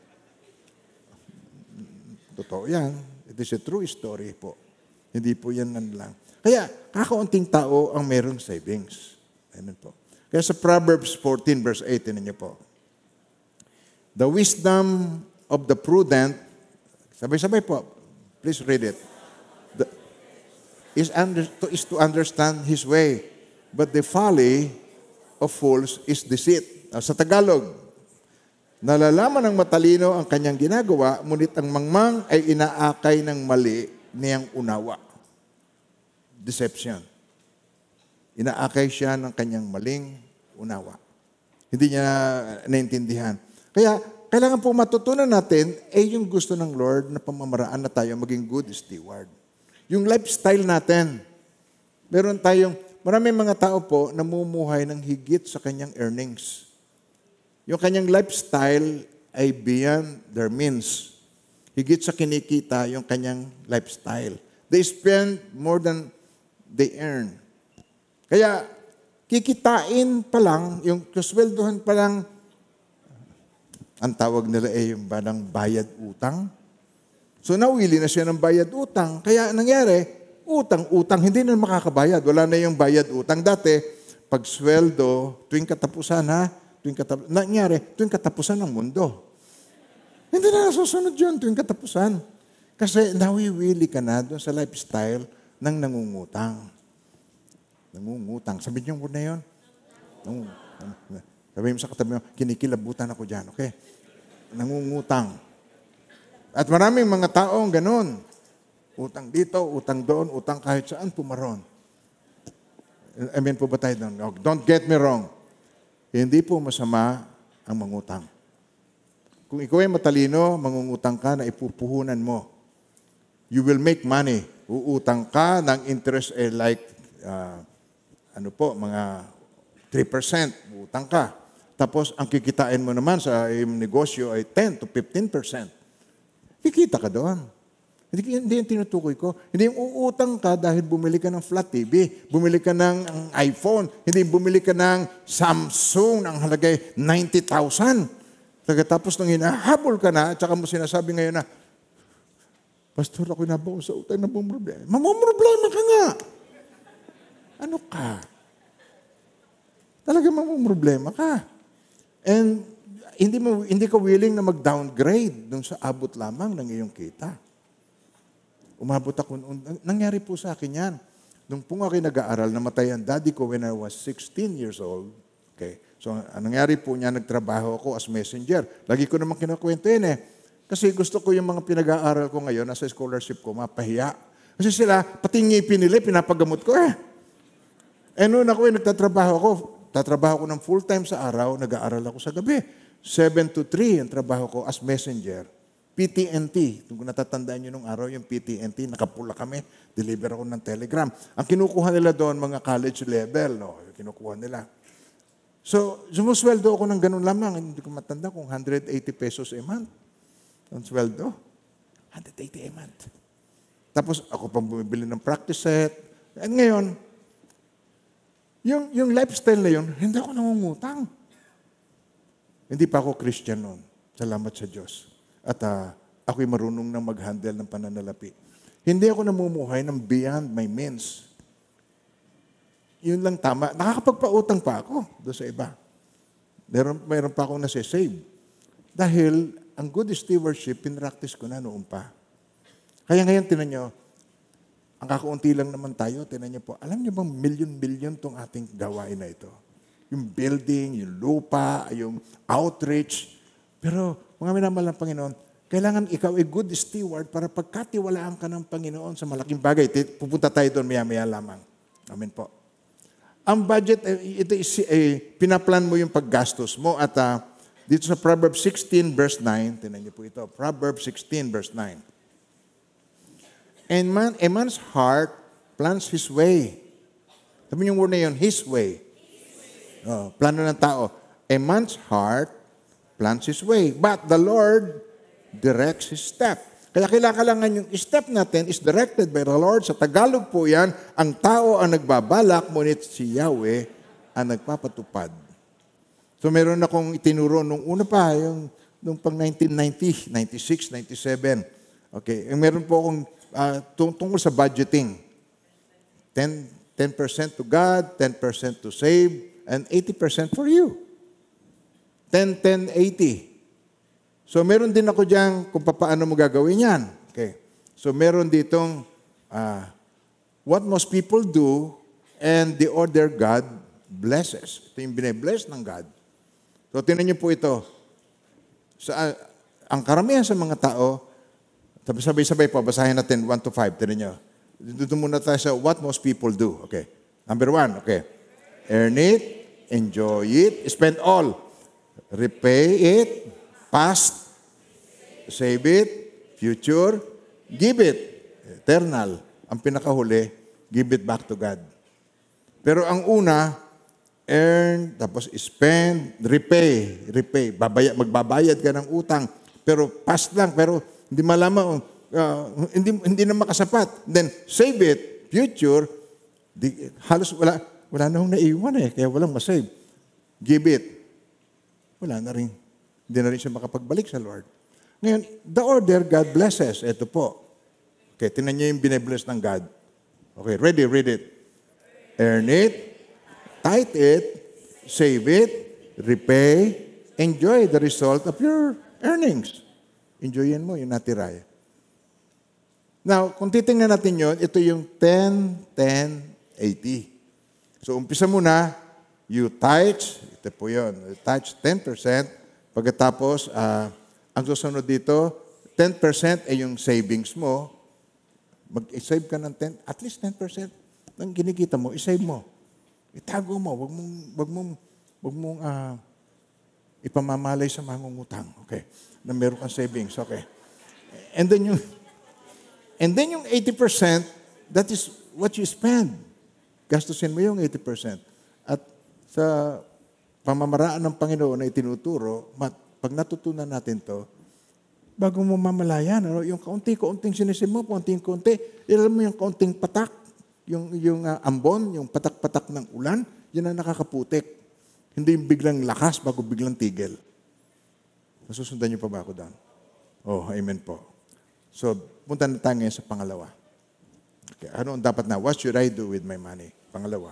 Totoo yan. It is a true story po. Hindi po yan lang. Kaya, kakaunting tao ang mayroong savings. Amen po. Kaya sa Proverbs 14 verse 8, niyo po. The wisdom of the prudent, sabay-sabay po, please read it, is to understand his way, but the folly of fools is deceit. Sa Tagalog, nalalaman ng matalino ang kanyang ginagawa, ngunit ang mangmang ay inaakay ng mali niyang unawa. Deception. Inaakay siya ng kanyang maling unawa. Hindi niya naintindihan. Kaya, kailangan po matutunan natin yung gusto ng Lord na pamamaraan na tayo maging good steward. Yung lifestyle natin. Maraming mga tao po namumuhay ng higit sa kanyang earnings. Yung kanyang lifestyle ay beyond their means. Higit sa kinikita yung kanyang lifestyle. They spend more than they earn. Kaya, kikitain pa lang, yung kasweldohan pa lang, ang tawag nila yung banang bayad utang. So, nawili na siya ng bayad utang. Kaya, nangyari, utang, hindi na makakabayad. Wala na yung bayad utang. Dati, pag sweldo, tuwing katapusan, nangyari, tuwing katapusan ng mundo. Hindi na nasusunod yun tuwing katapusan. Kasi nawiwili ka na doon sa lifestyle ng nangungutang. Nangungutang. Sabihin niyo muna yun. Sabihin mo sa katabi mo, kinikilabutan ako dyan. Okay? Nangungutang. At maraming mga taong ganun. Utang dito, utang doon, utang kahit saan pumaron. Amen po ba tayo doon? Don't get me wrong. Hindi po masama ang mangutang. Kung ikaw ay matalino, mangungutang ka na ipupuhunan mo. You will make money. Uutang ka ng interest like mga 3%, utang ka. Tapos, ang kikitain mo naman sa iyong negosyo ay 10 to 15%. Kikita ka doon. Hindi yung tinutukoy ko. Hindi yung uutang ka dahil bumili ka ng flat TV, bumili ka ng iPhone, hindi bumili ka ng Samsung na ang halagay 90,000. Tapos nang hinahabol ka na, at saka mo sinasabi ngayon na, Pastor, ako'y nabaon sa utang na problema. Mamumroblema ka nga. Ano ka? Talaga mamumroblema ka. And hindi ka willing na mag-downgrade dun sa abot lamang ng iyong kita. Umabot ako, nangyari po sa akin yan. Nung po ako'y nag-aaral, namatay ang daddy ko when I was 16 years old. Okay. So, ang nangyari po niya, nagtrabaho ako as messenger. Lagi ko naman kinakwento yun eh. Kasi gusto ko yung mga pinag-aaral ko ngayon, nasa scholarship ko, mapahiya. Kasi sila, pati ngipin nila, pinapagamot ko eh. Eh noon ako tatrabaho ko ng full-time sa araw, nag-aaral ako sa gabi. 7 to 3 ang trabaho ko as messenger. PTNT, kung natatandaan nyo nung araw, yung PTNT, nakapula kami, deliver ako ng telegram. Ang kinukuha nila doon, mga college level, no? Kinukuha nila. So, sumusweldo ako ng ganun lamang. Hindi ko matanda kung 180 pesos a month. Ang sweldo, 180 a month. Tapos, ako pang bumibili ng practice set. At ngayon, yung lifestyle na yun, hindi ako nangungutang. Hindi pa ako Christian noon. Salamat sa Diyos. At ako'y marunong nang mag-handle ng pananalapi. Hindi ako namumuhay ng beyond my means. Yun lang tama. Nakakapagpautang pa ako doon sa iba. Meron pa akong nasa-save. Dahil ang good stewardship, pinractice ko na noon pa. Kaya ngayon, tinan nyo, ang kakaunti lang naman tayo, tinan nyo po, alam nyo bang milyon-milyon tong ating gawain na ito? Yung building, yung lupa, yung outreach. Pero, mga minamahal ng Panginoon, kailangan ikaw ay good steward para pagkatiwalaan ka ng Panginoon sa malaking bagay. Pupunta tayo doon maya-maya lamang. Amen po. Ang budget, ito pinaplan mo yung paggastos mo at dito sa Proverbs 16 verse 9, tinan niyo po ito, Proverbs 16 verse 9. And a man's heart plans his way. Sabi yung word na yun, his way. Plano ng tao. A man's heart plans his way, but the Lord directs his step. Kaya kailangan yung step natin is directed by the Lord. Sa Tagalog po yan, ang tao ang nagbabalak, ngunit si Yahweh ang nagpapatupad. So meron akong itinuro nung una pa, nung pang 1990, 96, 97. Okay, meron po akong tungkol sa budgeting. 10% to God, 10% to save, and 80% for you. 10-10-80. So, meron din ako dyan kung paano mo gagawin yan. Okay. So, meron ditong what most people do and the order God blesses. Ito yung bine-bless ng God. So, tinan niyo po ito. Ang karamihan sa mga tao, sabay-sabay po, basahin natin 1 to 5. Tinan niyo. Dito muna tayo sa what most people do. Okay. Number 1, okay. Earn it, enjoy it, spend all. Repay it, past, save it, future, give it, eternal. Ang pinakahuli, give it back to God. Pero ang una, earn, tapos spend, repay. Magbabayad ka ng utang. Pero past lang, pero hindi malaman, hindi na makasapat. Then, save it, future, halos wala na hong naiwan kaya walang masave. Give it. Wala na rin. Hindi na rin siya makapagbalik sa Lord. Ngayon, the order God blesses. Ito po. Okay, tinan niyo yung bine-bless ng God. Okay, ready, read it. Earn it, tithe it, save it, repay, enjoy the result of your earnings. Enjoyin mo yung natira. Now, kung titingnan natin yun, ito yung 10-10-80. So, umpisa muna, you tithe, ito po yun, you tithe 10%, pagkatapos, ang susunod dito, 10% ay yung savings mo, mag-save ka ng 10, at least 10% ng kinikita mo, isave mo. Itago mo, wag mong ipamamalay sa mangungutang, okay, na meron kang savings, okay. And then yung 80%, that is what you spend. gastusin mo yung 80%. At sa pamamaraan ng Panginoon na itinuturo, pag natutunan natin to, bago mo mamalayan, yung kaunti-kaunting sinisim mo, kaunting-kaunti, ilan mo yung kaunting patak, yung ambon, yung patak-patak ng ulan, yun ang nakakaputik. Hindi yung biglang lakas bago biglang tigil. Nasusundan niyo pa ba ako doon? Oh, amen po. So, punta na tayo ngayon sa pangalawa. Okay, ano ang dapat na? What should I do with my money? Pangalawa.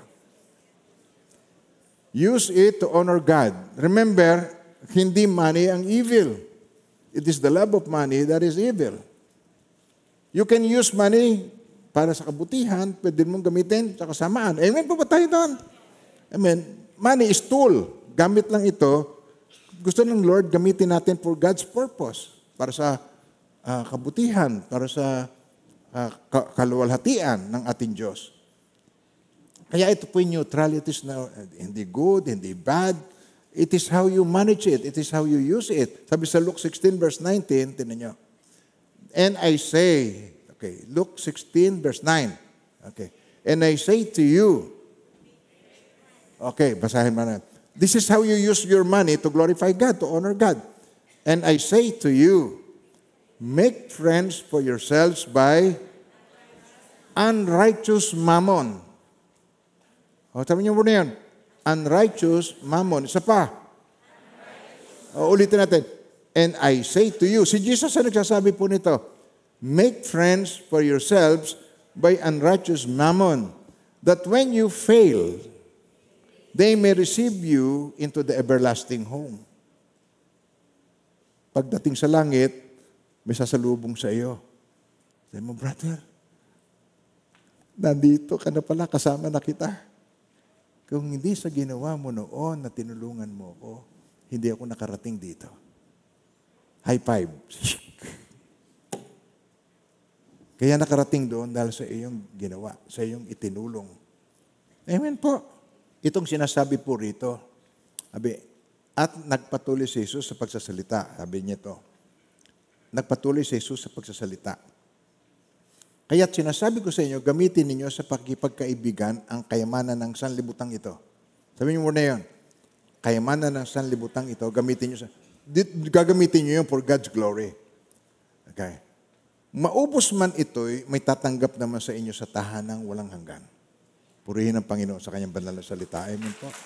Use it to honor God. Remember, hindi money ang evil. It is the love of money that is evil. You can use money para sa kabutihan, pwede mong gamitin sa kasamaan. Amen po ba tayo doon? Amen. Money is tool. Gamit lang ito. Gusto ng Lord gamitin natin for God's purpose. Para sa kabutihan, para sa kaluwalhatian ng ating Diyos. Kaya ito po yung neutrality na hindi good, hindi bad. It is how you manage it. It is how you use it. Sabi sa Luke 16 verse 19, tinan nyo. And I say, okay, Luke 16 verse 9. Okay. And I say to you, okay, basahin mo na. This is how you use your money to glorify God, to honor God. And I say to you, make friends for yourselves by unrighteous mammon. O, sabi niyo muna yun. Unrighteous mammon. Isa pa. O, ulitin natin. And I say to you, si Jesus ang nagsasabi po nito, make friends for yourselves by unrighteous mammon, that when you fail, they may receive you into the everlasting home. Pagdating sa langit, may sasalubong sa iyo. Sabi mo, brother, nandito ka na pala, kasama na kita. Kung hindi sa ginawa mo noon na tinulungan mo ko, hindi ako nakarating dito. High five. Kaya nakarating doon dahil sa iyong ginawa, sa iyong itinulong. Amen po. Itong sinasabi po rito, at nagpatuloy si Jesus sa pagsasalita. Sabi niya ito. Nagpatuloy si Jesus sa pagsasalita. Kaya't sinasabi ko sa inyo, gamitin ninyo sa pagkipagkaibigan ang kayamanan ng sanlibutang ito. Sabi niyo muna yun. Kayamanan ng sanlibutang ito, gamitin niyo gagamitin niyo yun for God's glory. Okay. Maubos man ito'y may tatanggap naman sa inyo sa tahanang walang hanggan. Purihin ang Panginoon sa kanyang banal na salita. Amen po.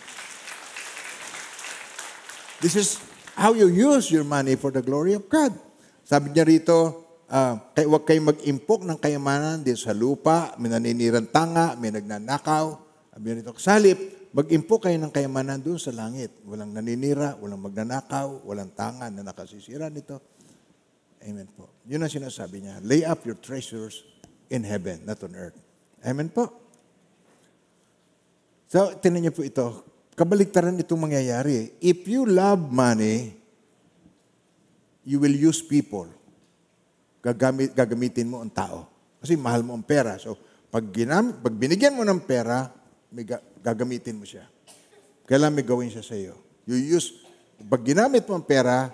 This is how you use your money for the glory of God. Sabi niya rito, huwag kayong mag-impok ng kayamanan dito sa lupa, may naninirang tanga, may nagnanakaw. Sabi niya rito, salip, mag-impok kayo ng kayamanan doon sa langit. Walang naninira, walang magnanakaw, walang tanga na nakasisira nito. Amen po. Yun ang sinasabi niya. Lay up your treasures in heaven, not on earth. Amen po. So, tinan niyo po ito. Kabaliktaran itong mangyayari. If you love money, you will use people. Gagamitin mo ang tao. Kasi mahal mo ang pera. So, pag binigyan mo ng pera, gagamitin mo siya. Kailan may gawin siya sa iyo. Pag ginamit mo ang pera,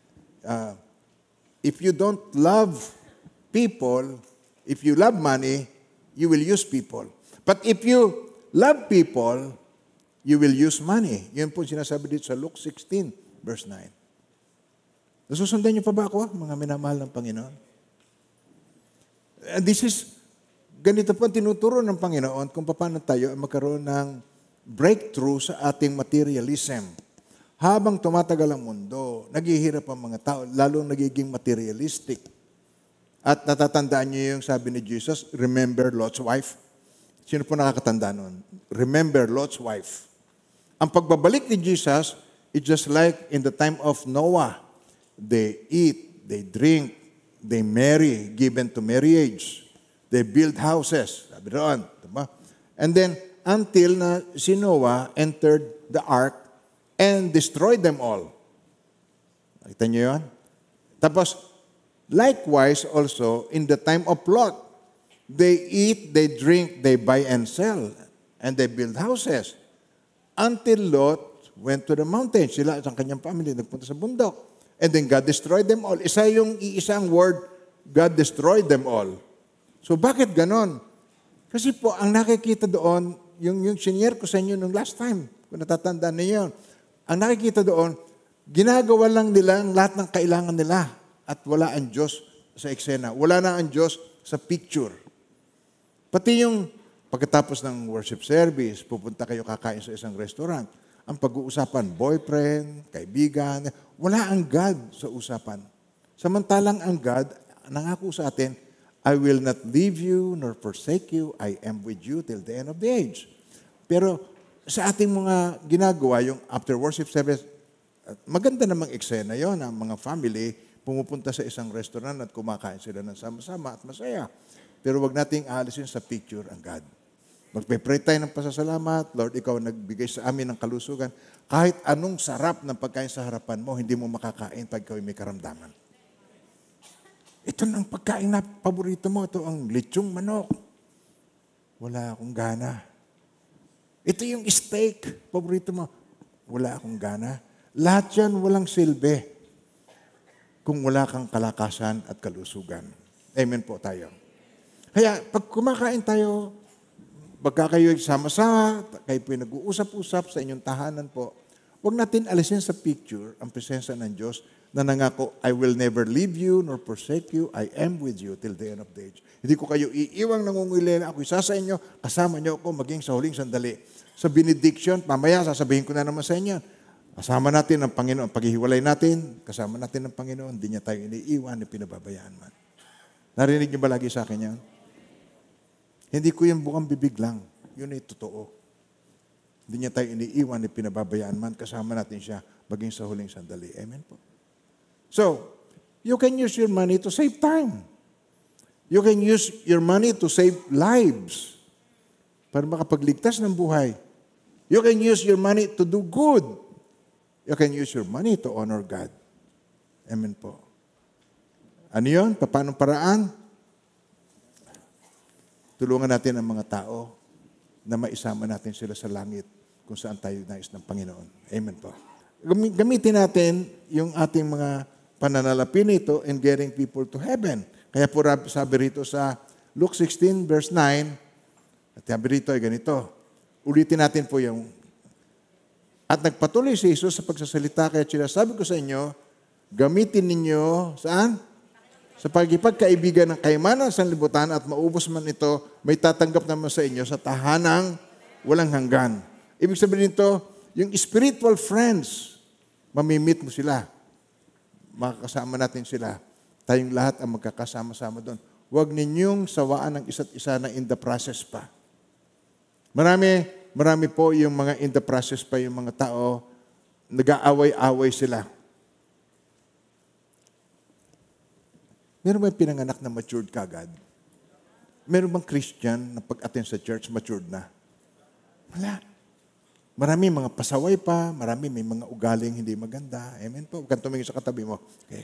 if you don't love people, if you love money, you will use people. But if you love people, you will use money. Yun po sinasabi dito sa Luke 16, verse 9. Nasusundan niyo pa ba ako, mga minamahal ng Panginoon? Ganito po ang tinuturo ng Panginoon kung paano tayo magkaroon ng breakthrough sa ating materialism. Habang tumatagal ang mundo, naghihirap ang mga tao, lalong nagiging materialistic. At natatandaan niyo yung sabi ni Jesus, remember Lot's wife? Sino po nakakatanda nun? Remember Lot's wife. Ang pagbabalik ni Jesus, it's just like in the time of Noah. They eat, they drink, they marry, given to marriage. They build houses. Sabi doon. Diba? And then, until na si Noah entered the ark and destroyed them all. Nakita niyo yun? Tapos, likewise also, in the time of Lot, they eat, they drink, they buy and sell, and they build houses. Until Lot went to the mountain. Sila at ang kanyang family nagpunta sa bundok. And then God destroyed them all. Iisang word, God destroyed them all. So bakit ganon? Kasi po, ang nakikita doon, yung senior ko sa inyo nung last time, kung natatandaan niyo yun. Ang nakikita doon, ginagawa lang nila ang lahat ng kailangan nila at wala ang Diyos sa eksena. Wala na ang Diyos sa picture. Pati yung pagkatapos ng worship service, pupunta kayo kakain sa isang restaurant, ang pag-uusapan, boyfriend, kaibigan, wala ang God sa usapan. Samantalang ang God, nangako sa atin, I will not leave you nor forsake you. I am with you till the end of the age. Pero sa ating mga ginagawa, yung after worship service, maganda namang eksena yon ang mga family pumupunta sa isang restaurant at kumakain sila ng sama-sama at masaya. Pero wag nating aalisin sa picture ang God. Magpe-pray tayo ng pasasalamat. Lord, ikaw nagbigay sa amin ng kalusugan. Kahit anong sarap ng pagkain sa harapan mo, hindi mo makakain pag ikaw may karamdaman. Ito ang pagkain na paborito mo. Ito ang lechong manok. Wala akong gana. Ito yung steak, paborito mo. Wala akong gana. Lahat yan walang silbi kung wala kang kalakasan at kalusugan. Amen po tayo. Kaya pag kumakain tayo, pagka kayo sama-sama, kayo pinag-uusap-usap sa inyong tahanan po, huwag natin alisin sa picture ang presensya ng Diyos na nangako, I will never leave you nor forsake you. I am with you till the end of the age. Hindi ko kayo iiwang nangungulila. Ako isa sa inyo, kasama niyo ako maging sa huling sandali. Sa benediction, mamaya sasabihin ko na naman sa inyo, kasama natin ang Panginoon. Paghihiwalay natin, kasama natin ang Panginoon. Hindi niya tayo iniiwan ni pinababayaan man. Narinig niyo ba lagi sa akin yan? Hindi ko yung bukang bibig lang. Yun ay totoo. Hindi niya tayo iniiwan ni pinababayaan man. Kasama natin siya maging sa huling sandali. Amen po. So, you can use your money to save time. You can use your money to save lives. Para makapagligtas ng buhay. You can use your money to do good. You can use your money to honor God. Amen po. Ano yun? Paano paraan? Tulungan natin ang mga tao na maisama natin sila sa langit kung saan tayo nais ng Panginoon. Amen po. Gamitin natin yung ating mga pananalapi nito in getting people to heaven. Kaya po sabi rito sa Luke 16 verse 9, at sabi rito ay ganito. Ulitin natin po yung at nagpatuloy si Jesus sa pagsasalita, kaya sinasabi ko sa inyo, gamitin ninyo, saan? Sa pagkipagkaibigan ng kayamanan sa libutan at maubos man ito, may tatanggap naman sa inyo sa tahanang walang hanggan. Ibig sabihin nito, yung spiritual friends, mamimit mo sila. Makakasama natin sila. Tayong lahat ang magkakasama-sama doon. Huwag ninyong sawaan ng isa't isa na in the process pa. Marami po yung mga in the process pa yung mga tao, nag-aaway-away sila. Meron bang pinanganak na matured kagad? Meron bang Christian na pag-attend sa church, matured na? Wala. Marami mga pasaway pa, marami may mga ugaling hindi maganda. Amen po. Huwag kang tumingin sa katabi mo. Okay.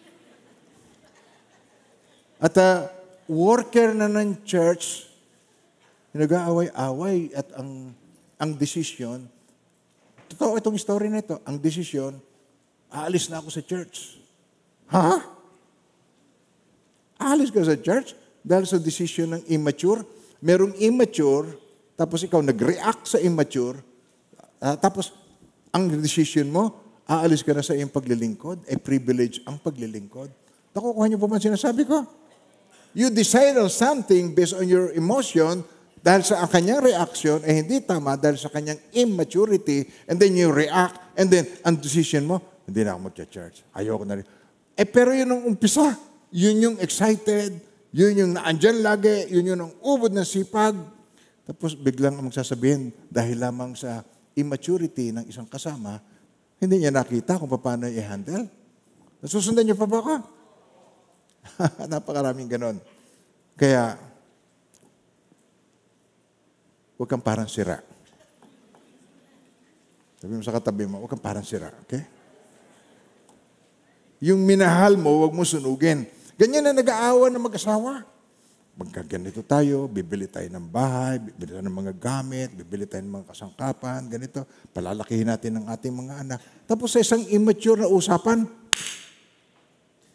At worker na ng church, nag-aaway-away at ang desisyon, totoo itong story na ito, ang desisyon, aalis na ako sa church. Ha? Aalis ka sa church dahil sa decision ng immature. Merong immature, tapos ikaw nag-react sa immature, tapos ang decision mo, aalis ka na sa iyong paglilingkod, privilege ang paglilingkod. Nakukuha niyo po ba sinasabi ko? You decide on something based on your emotion, dahil sa kanyang reaction, hindi tama dahil sa kanyang immaturity, and then you react, and then ang decision mo, hindi na ako mag-church. Ayoko na rin. Pero yun ang umpisa. Yun yung excited, yun yung naandyan lagi, yun yung ang ubod ng sipag. Tapos biglang magsasabihin, dahil lamang sa immaturity ng isang kasama, hindi niya nakita kung paano i-handle. Nasusundan niyo pa ba ako? Napakaraming ganon. Kaya, huwag kang parang sira. Sabi mo sa katabi mo, huwag kang parang sira. Okay? Yung minahal mo, huwag mo sunugin. Ganyan na nag-aawa ng mag-asawa. Magkaganito tayo, bibili tayo ng bahay, bibili tayo ng mga gamit, bibili tayo ng mga kasangkapan, ganito. Palalakihin natin ang ating mga anak. Tapos sa isang immature na usapan,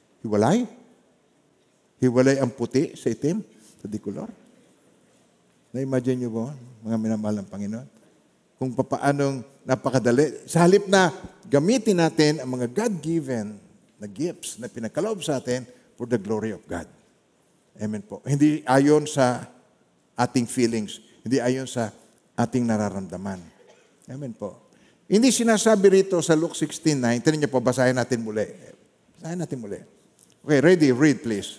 hiwalay. Hiwalay ang puti sa itim, sa dikulor. Na-imagine niyo po, mga minamahal ng Panginoon? Kung paanong napakadali. Sa halip na gamitin natin ang mga God-given na gifts na pinagkaloob sa atin for the glory of God. Amen po. Hindi ayon sa ating feelings. Hindi ayon sa ating nararamdaman. Amen po. Hindi sinasabi rito sa Luke 16:9. Tignan niyo po, basahin natin muli. Basahin natin muli. Okay, ready? Read please.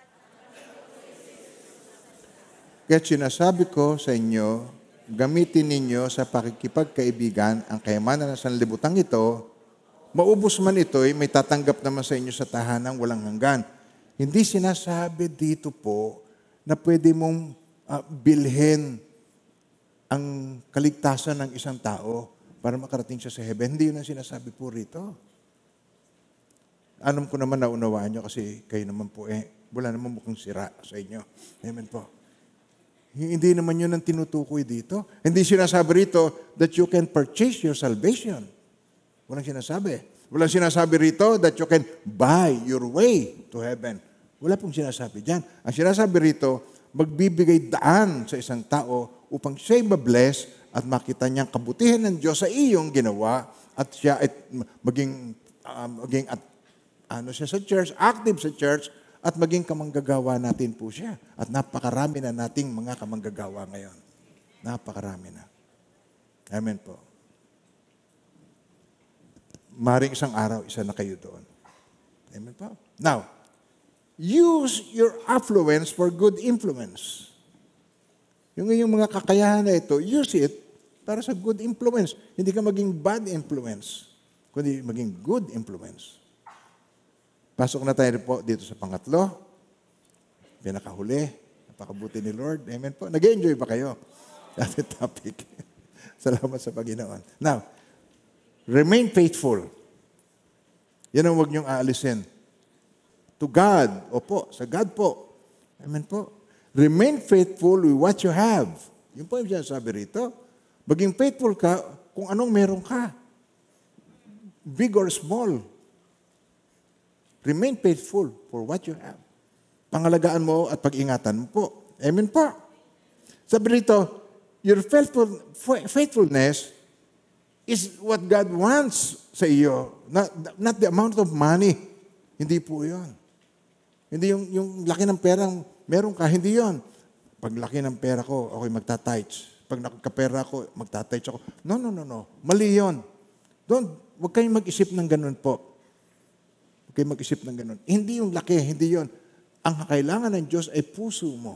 Kaya sinasabi ko sa inyo, gamitin ninyo sa pakikipagkaibigan ang kayamanan ng sanlibutan ito, maubos man ito'y may tatanggap naman sa inyo sa tahanang walang hanggan. Hindi sinasabi dito po na pwede mong bilhin ang kaligtasan ng isang tao para makarating siya sa heaven. Hindi yun ang sinasabi po rito. Alam ko naman naunawaan nyo kasi kayo naman po wala naman mukhang sira sa inyo. Amen po. Hindi naman yun ang tinutukoy dito. Hindi sinasabi rito that you can purchase your salvation. Walang sinasabi. Walang sinasabi rito that you can buy your way to heaven. Wala pong sinasabi dyan. Ang sinasabi rito, magbibigay daan sa isang tao upang siya'y mabless at makita niyang kabutihan ng Diyos sa iyong ginawa at siya ay maging siya sa church, active sa church, at maging kamanggagawa natin po siya. At napakarami na nating mga kamanggagawa ngayon. Napakarami na. Amen po. Maring isang araw, isa na kayo doon. Amen po. Now, use your affluence for good influence. Yung mga kakayahan na ito, use it para sa good influence. Hindi ka maging bad influence, kundi maging good influence. Pasok na tayo po dito sa pangatlo. Pinakahuli. Napakabuti ni Lord. Amen po. Nag-enjoy ba kayo? Ating topic. Salamat sa Panginoon. Now, remain faithful. Yan ang huwag niyong aalisin. To God. Opo, sa God po. Amen po. Remain faithful with what you have. Yun po yung sinasabi rito. Maging faithful ka kung anong meron ka. Big or small. Remain faithful for what you have. Pangalagaan mo at pag-ingatan mo po. Amen po. Sabi rito, your faithfulness is what God wants sa iyo. Not the amount of money. Hindi po yun. Hindi yung laki ng perang meron ka, hindi yun. Pag laki ng pera ko, ako'y magta-tithes. Pag nakakapera ako, magta-tithes ako. No. Mali yun. Huwag kayong mag-isip ng ganun po. Huwag kayong mag-isip ng ganun. Hindi yung laki, hindi yun. Ang kailangan ng Diyos ay puso mo.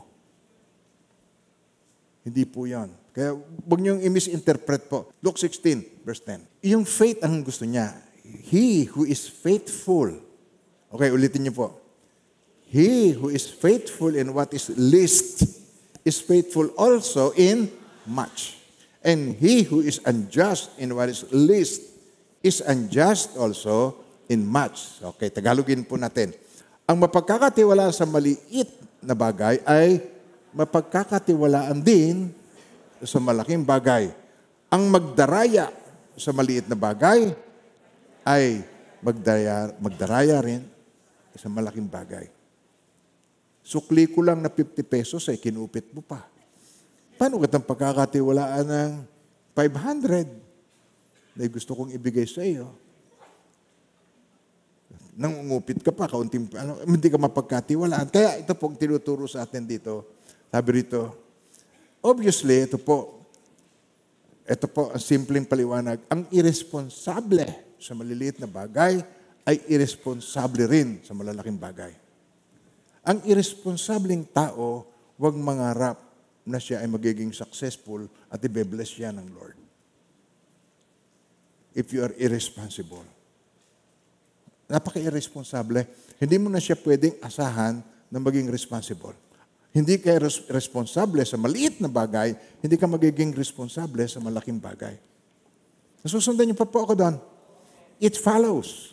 Hindi po yun. Kaya huwag niyong i-misinterpret po. Luke 16, verse 10. Yung faith ang gusto niya. He who is faithful. Okay, ulitin niyo po. He who is faithful in what is least is faithful also in much. And he who is unjust in what is least is unjust also in much. Okay, Tagalogin po natin. Ang mapagkakatiwalaan sa maliit na bagay ay mapagkakatiwalaan din sa malaking bagay. Ang magdaraya sa maliit na bagay ay magdaraya rin sa malaking bagay. Sukli ko lang na 50 pesos ay kinupit mo pa. Paano ka itong pagkakatiwalaan ng 500 na gusto kong ibigay sa iyo? Nangungupit ka pa, hindi ka mapagkatiwalaan. Kaya ito pong tinuturo sa atin dito. Sabi rito, obviously, ito po ang simpleng paliwanag. Ang irresponsable sa maliliit na bagay ay irresponsable rin sa malalaking bagay. Ang irresponsableng tao, huwag mangarap na siya ay magiging successful at i-bless siya ng Lord. If you are irresponsible. Napaka-irresponsable. Hindi mo na siya pwedeng asahan na maging responsible. Hindi ka responsable sa maliit na bagay, hindi ka magiging responsable sa malaking bagay. Nasusundan niyo pa po ako doon. It follows.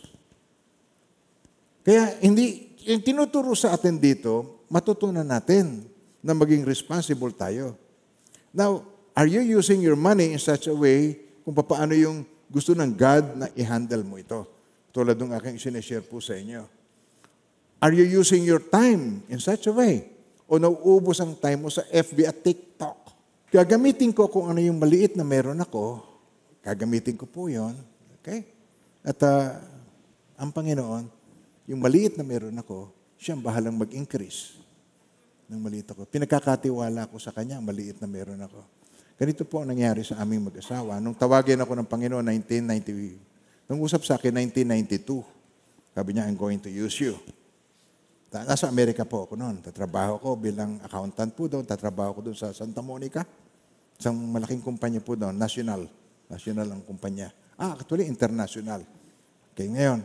Kaya yung tinuturo sa atin dito, matutunan natin na maging responsible tayo. Now, are you using your money in such a way kung paano yung gusto ng God na i-handle mo ito? Tulad ng aking sinishare po sa inyo. Are you using your time in such a way? O nauubos ang time mo sa FB at TikTok? Gagamitin ko kung ano yung maliit na meron ako, gagamitin ko po yon. Okay? At ang Panginoon, yung maliit na meron ako, siyang bahalang mag-increase ng maliit ako. Pinagkakatiwala ko sa Kanya, ang maliit na meron ako. Ganito po ang nangyari sa aming mag-asawa. Nung tawagin ako ng Panginoon, nung usap sa akin, 1992, sabi niya, I'm going to use you. Nasa Amerika po ako noon. Tatrabaho ko bilang accountant po doon. Tatrabaho ko doon sa Santa Monica. Isang malaking kumpanya po doon. National ang kumpanya. Actually, international. Okay, ngayon.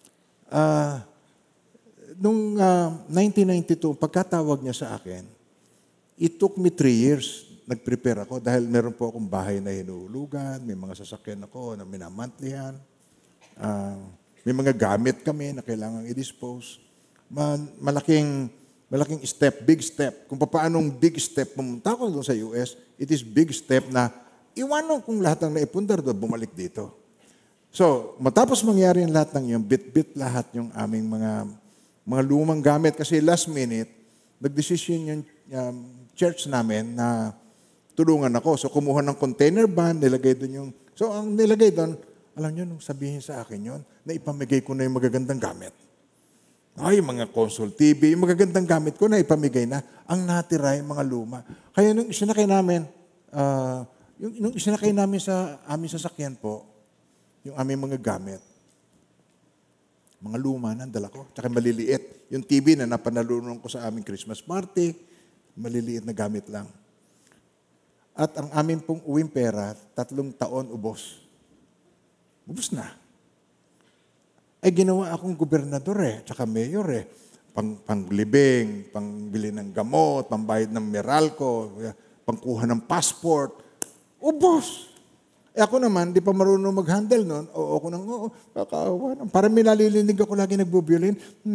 Nung 1992, pagkatawag niya sa akin, it took me 3 years. Nag-prepare ako dahil meron po akong bahay na hinuhulugan, may mga sasakyan ako na minamantlihan, may mga gamit kami na kailangang i-dispose. Malaking step, big step. Kung paanong big step, pumunta ko doon sa US, it is big step na iwanan kong lahat ng naipundar doon, bumalik dito. So, matapos mangyari ang lahat ng yun, bit-bit lahat yung aming mga lumang gamit. Kasi last minute, nag-decision yung church namin na tulungan ako. So, kumuha ng container van, nilagay doon yung... So, ang nilagay doon, alam nyo, nung sabihin sa akin yun, na ipamigay ko na yung magagandang gamit. Ay, mga console TV, yung magagandang gamit ko na ipamigay na, ang natira yung mga luma. Kaya nung isinakay namin, nung isinakay namin sa aming sasakyan po, yung aming mga gamit, mga luma na dala ko, tsaka maliliit. Yung TV na napanalunan ko sa aming Christmas party, maliliit na gamit lang. At ang aming pong uwing pera, 3 taon ubos. Ubos na. Ay ginawa akong gobernador tsaka mayor panglibing, pangbili ng gamot, pambayad ng Meralco, pangkuha ng passport. Ubos! Ako naman, di pa marunong mag-handle nun. Ako nang, kakaawa. Parang may nalilinig ako lagi nagbubiolin.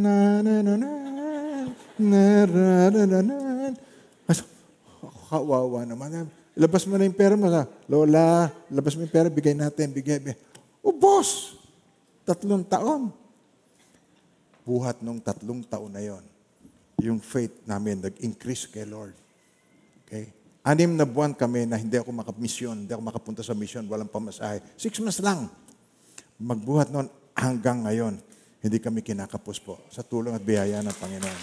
Kawawa naman. Labas mo na yung pera mo. Lola, labas mo yung pera, bigay natin. Bigay. Ubos! 3 taon. Buhat nung 3 taon na yon, yung faith namin nag-increase kay Lord. Okay? 6 na buwan kami na hindi ako makamisyon, hindi ako makapunta sa mission, walang pamasahe. 6 months lang. Magbuhat noon hanggang ngayon, hindi kami kinakapos po sa tulong at biyaya ng Panginoon.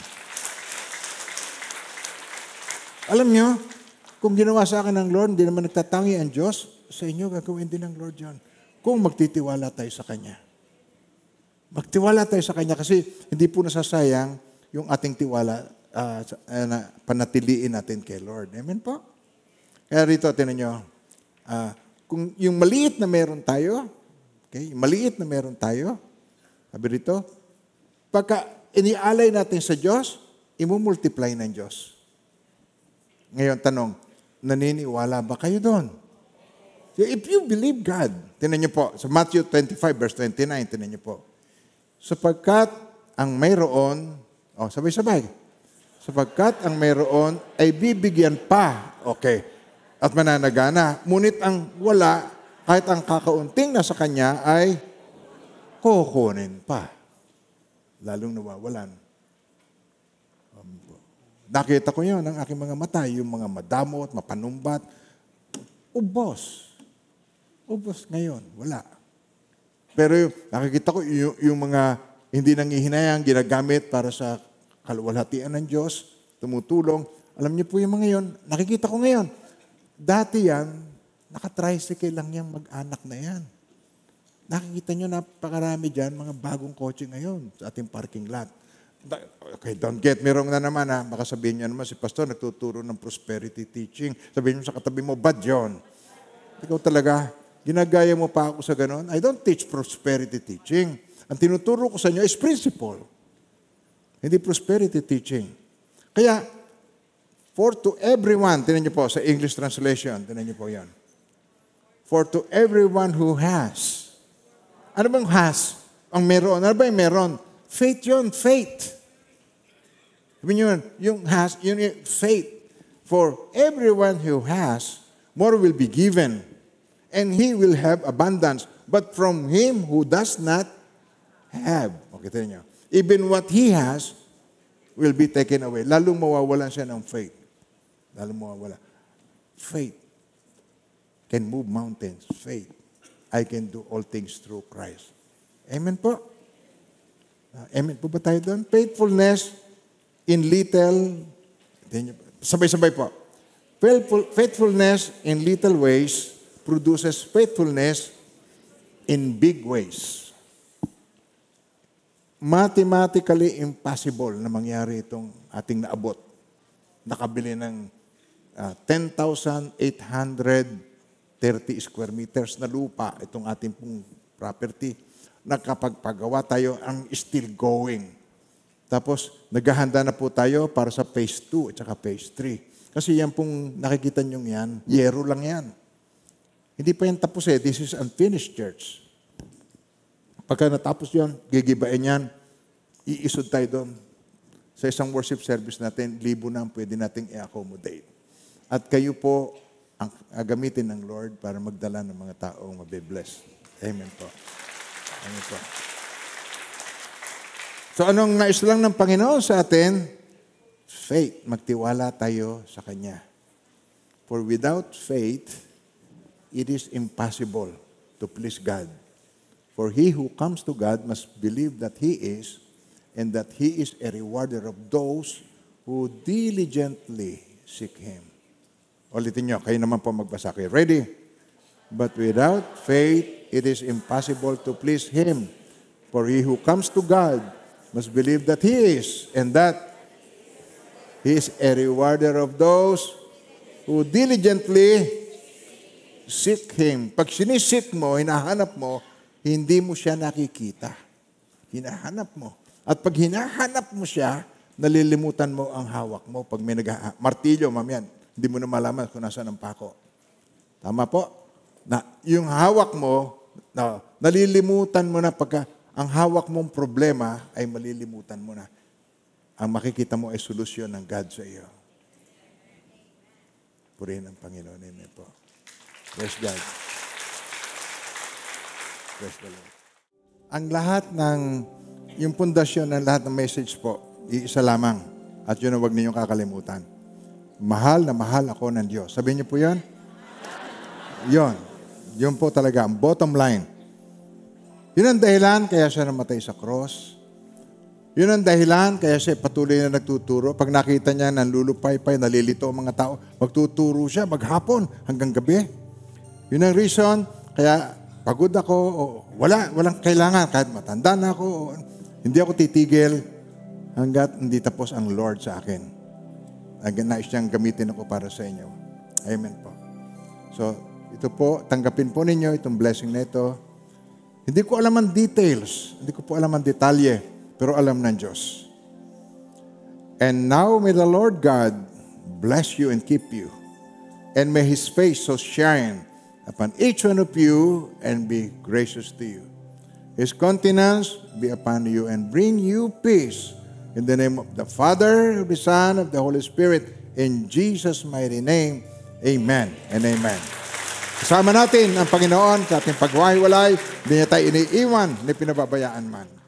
Alam nyo, kung ginawa sa akin ng Lord, hindi naman nagtatangi ang Diyos, sa inyo gagawin din ng Lord yun. Kung magtitiwala tayo sa Kanya. Magtiwala tayo sa Kanya kasi hindi po nasasayang yung ating tiwala na panatiliin natin kay Lord. Amen po? Kaya rito, tinan nyo, kung yung maliit na meron tayo, okay, yung maliit na meron tayo, sabi rito, pagka inialay natin sa Diyos, imumultiply ng Diyos. Ngayon, tanong, naniniwala ba kayo doon? So if you believe God, tinan nyo po, sa Matthew 25 verse 29, tinan nyo po, sapagkat ang mayroon, sabay-sabay, sapagkat ang mayroon ay bibigyan pa, okay, at mananagana. Ngunit ang wala, kahit ang kakaunting na sa kanya ay kukunin pa. Lalong nawawalan. Nakita ko yun ng aking mga mata, yung mga madamot, mapanumbat. Ubos ngayon, wala. Pero nakikita ko yung mga hindi nangihinayang ginagamit para sa kaluwalhatian ng Diyos, tumutulong. Alam niyo po yung mga yon, nakikita ko ngayon. Dati yan, naka-tricycle lang yung mag-anak na yan. Nakikita niyo napakarami dyan, mga bagong kotse ngayon sa ating parking lot. Okay, don't get me wrong na naman baka sabihin niyo naman si Pastor nagtuturo ng prosperity teaching. Sabihin niyo sa katabi mo, bad yun. Ikaw talaga, ginagaya mo pa ako sa ganon. I don't teach prosperity teaching. Ang tinuturo ko sa inyo is principle. Hindi prosperity teaching. Kaya, for to everyone, tinan niyo po sa English translation, tinan niyo po yan. For to everyone who has. Ano bang has? Ang meron. Ano ba yung meron? Faith yun, faith. Sabi niyo yung has, yun yung faith. For everyone who has, more will be given. And he will have abundance. But from him who does not have, okay, tignan niyo, even what he has will be taken away. Lalong mawawalan siya ng faith. Lalong mawawala. Faith. can move mountains. Faith. I can do all things through Christ. Amen po? Amen po ba tayo doon? Faithfulness in little, sabay-sabay po. Faithfulness in little ways produces faithfulness in big ways. Mathematically impossible na mangyari itong ating naabot. Nakabili ng 10,830 square meters na lupa, itong ating pong property. Nakapagpagawa tayo ang still going. Tapos, naghahanda na po tayo para sa phase 2 at saka phase 3. Kasi yan pong nakikita nyo yan, yero lang yan. Hindi pa yan tapos eh. This is unfinished church. Pagka natapos yan, gigibain yan, iisod tayo doon. Sa isang worship service natin, 1,000 na ang pwede nating i-accommodate. At kayo po ang gamitin ng Lord para magdala ng mga taong mabibless. Amen po. Amen po. So anong nais lang ng Panginoon sa atin? Faith. Magtiwala tayo sa Kanya. For without faith, it is impossible to please God. For he who comes to God must believe that He is, and that He is a rewarder of those who diligently seek Him. Ulitin nyo, kayo naman po magbasa kayo. Ready? But without faith, it is impossible to please Him. For he who comes to God must believe that He is, and that He is a rewarder of those who diligently seek Him. Pag sinisik mo, hinahanap mo, hindi mo siya nakikita. Hinahanap mo. At pag hinahanap mo siya, nalilimutan mo ang hawak mo. Pag may martilyo, mamyan, hindi mo na malaman kung nasaan ang pako. Tama po? Na, yung hawak mo, nalilimutan mo na pagka ang hawak mong problema ay malilimutan mo na. Ang makikita mo ay solusyon ng God sa iyo. Purihin ang Panginoon. Amen po. Praise God. Praise the Lord. Ang lahat ng, yung pundasyon ng lahat ng message po, iisa lamang. At yun ang huwag ninyong kakalimutan. Mahal na mahal ako ng Diyos. Sabihin niyo po yan? Yun. Yun po talaga, ang bottom line. Yun ang dahilan kaya siya namatay sa cross. Yun ang dahilan kaya siya patuloy na nagtuturo. Pag nakita niya nanlulupay-pay, nalilito ang mga tao, magtuturo siya maghapon hanggang gabi. Yun ang reason, kaya pagod ako, walang kailangan, kahit matanda na ako, hindi ako titigil hanggat hindi tapos ang Lord sa akin. Nais niyang gamitin ako para sa inyo. Amen po. So, ito po, tanggapin po ninyo itong blessing na ito. Hindi ko alam ang details, hindi ko po alam ang detalye, pero alam ng Diyos. And now may the Lord God bless you and keep you, and may His face so shine upon each one of you and be gracious to you. His countenance be upon you and bring you peace. In the name of the Father, of the Son, of the Holy Spirit, in Jesus' mighty name, amen and amen. Kasama natin ang Panginoon sa ating pagwahiwalay. Hindi niya tayo iniiwan, ni pinababayaan man.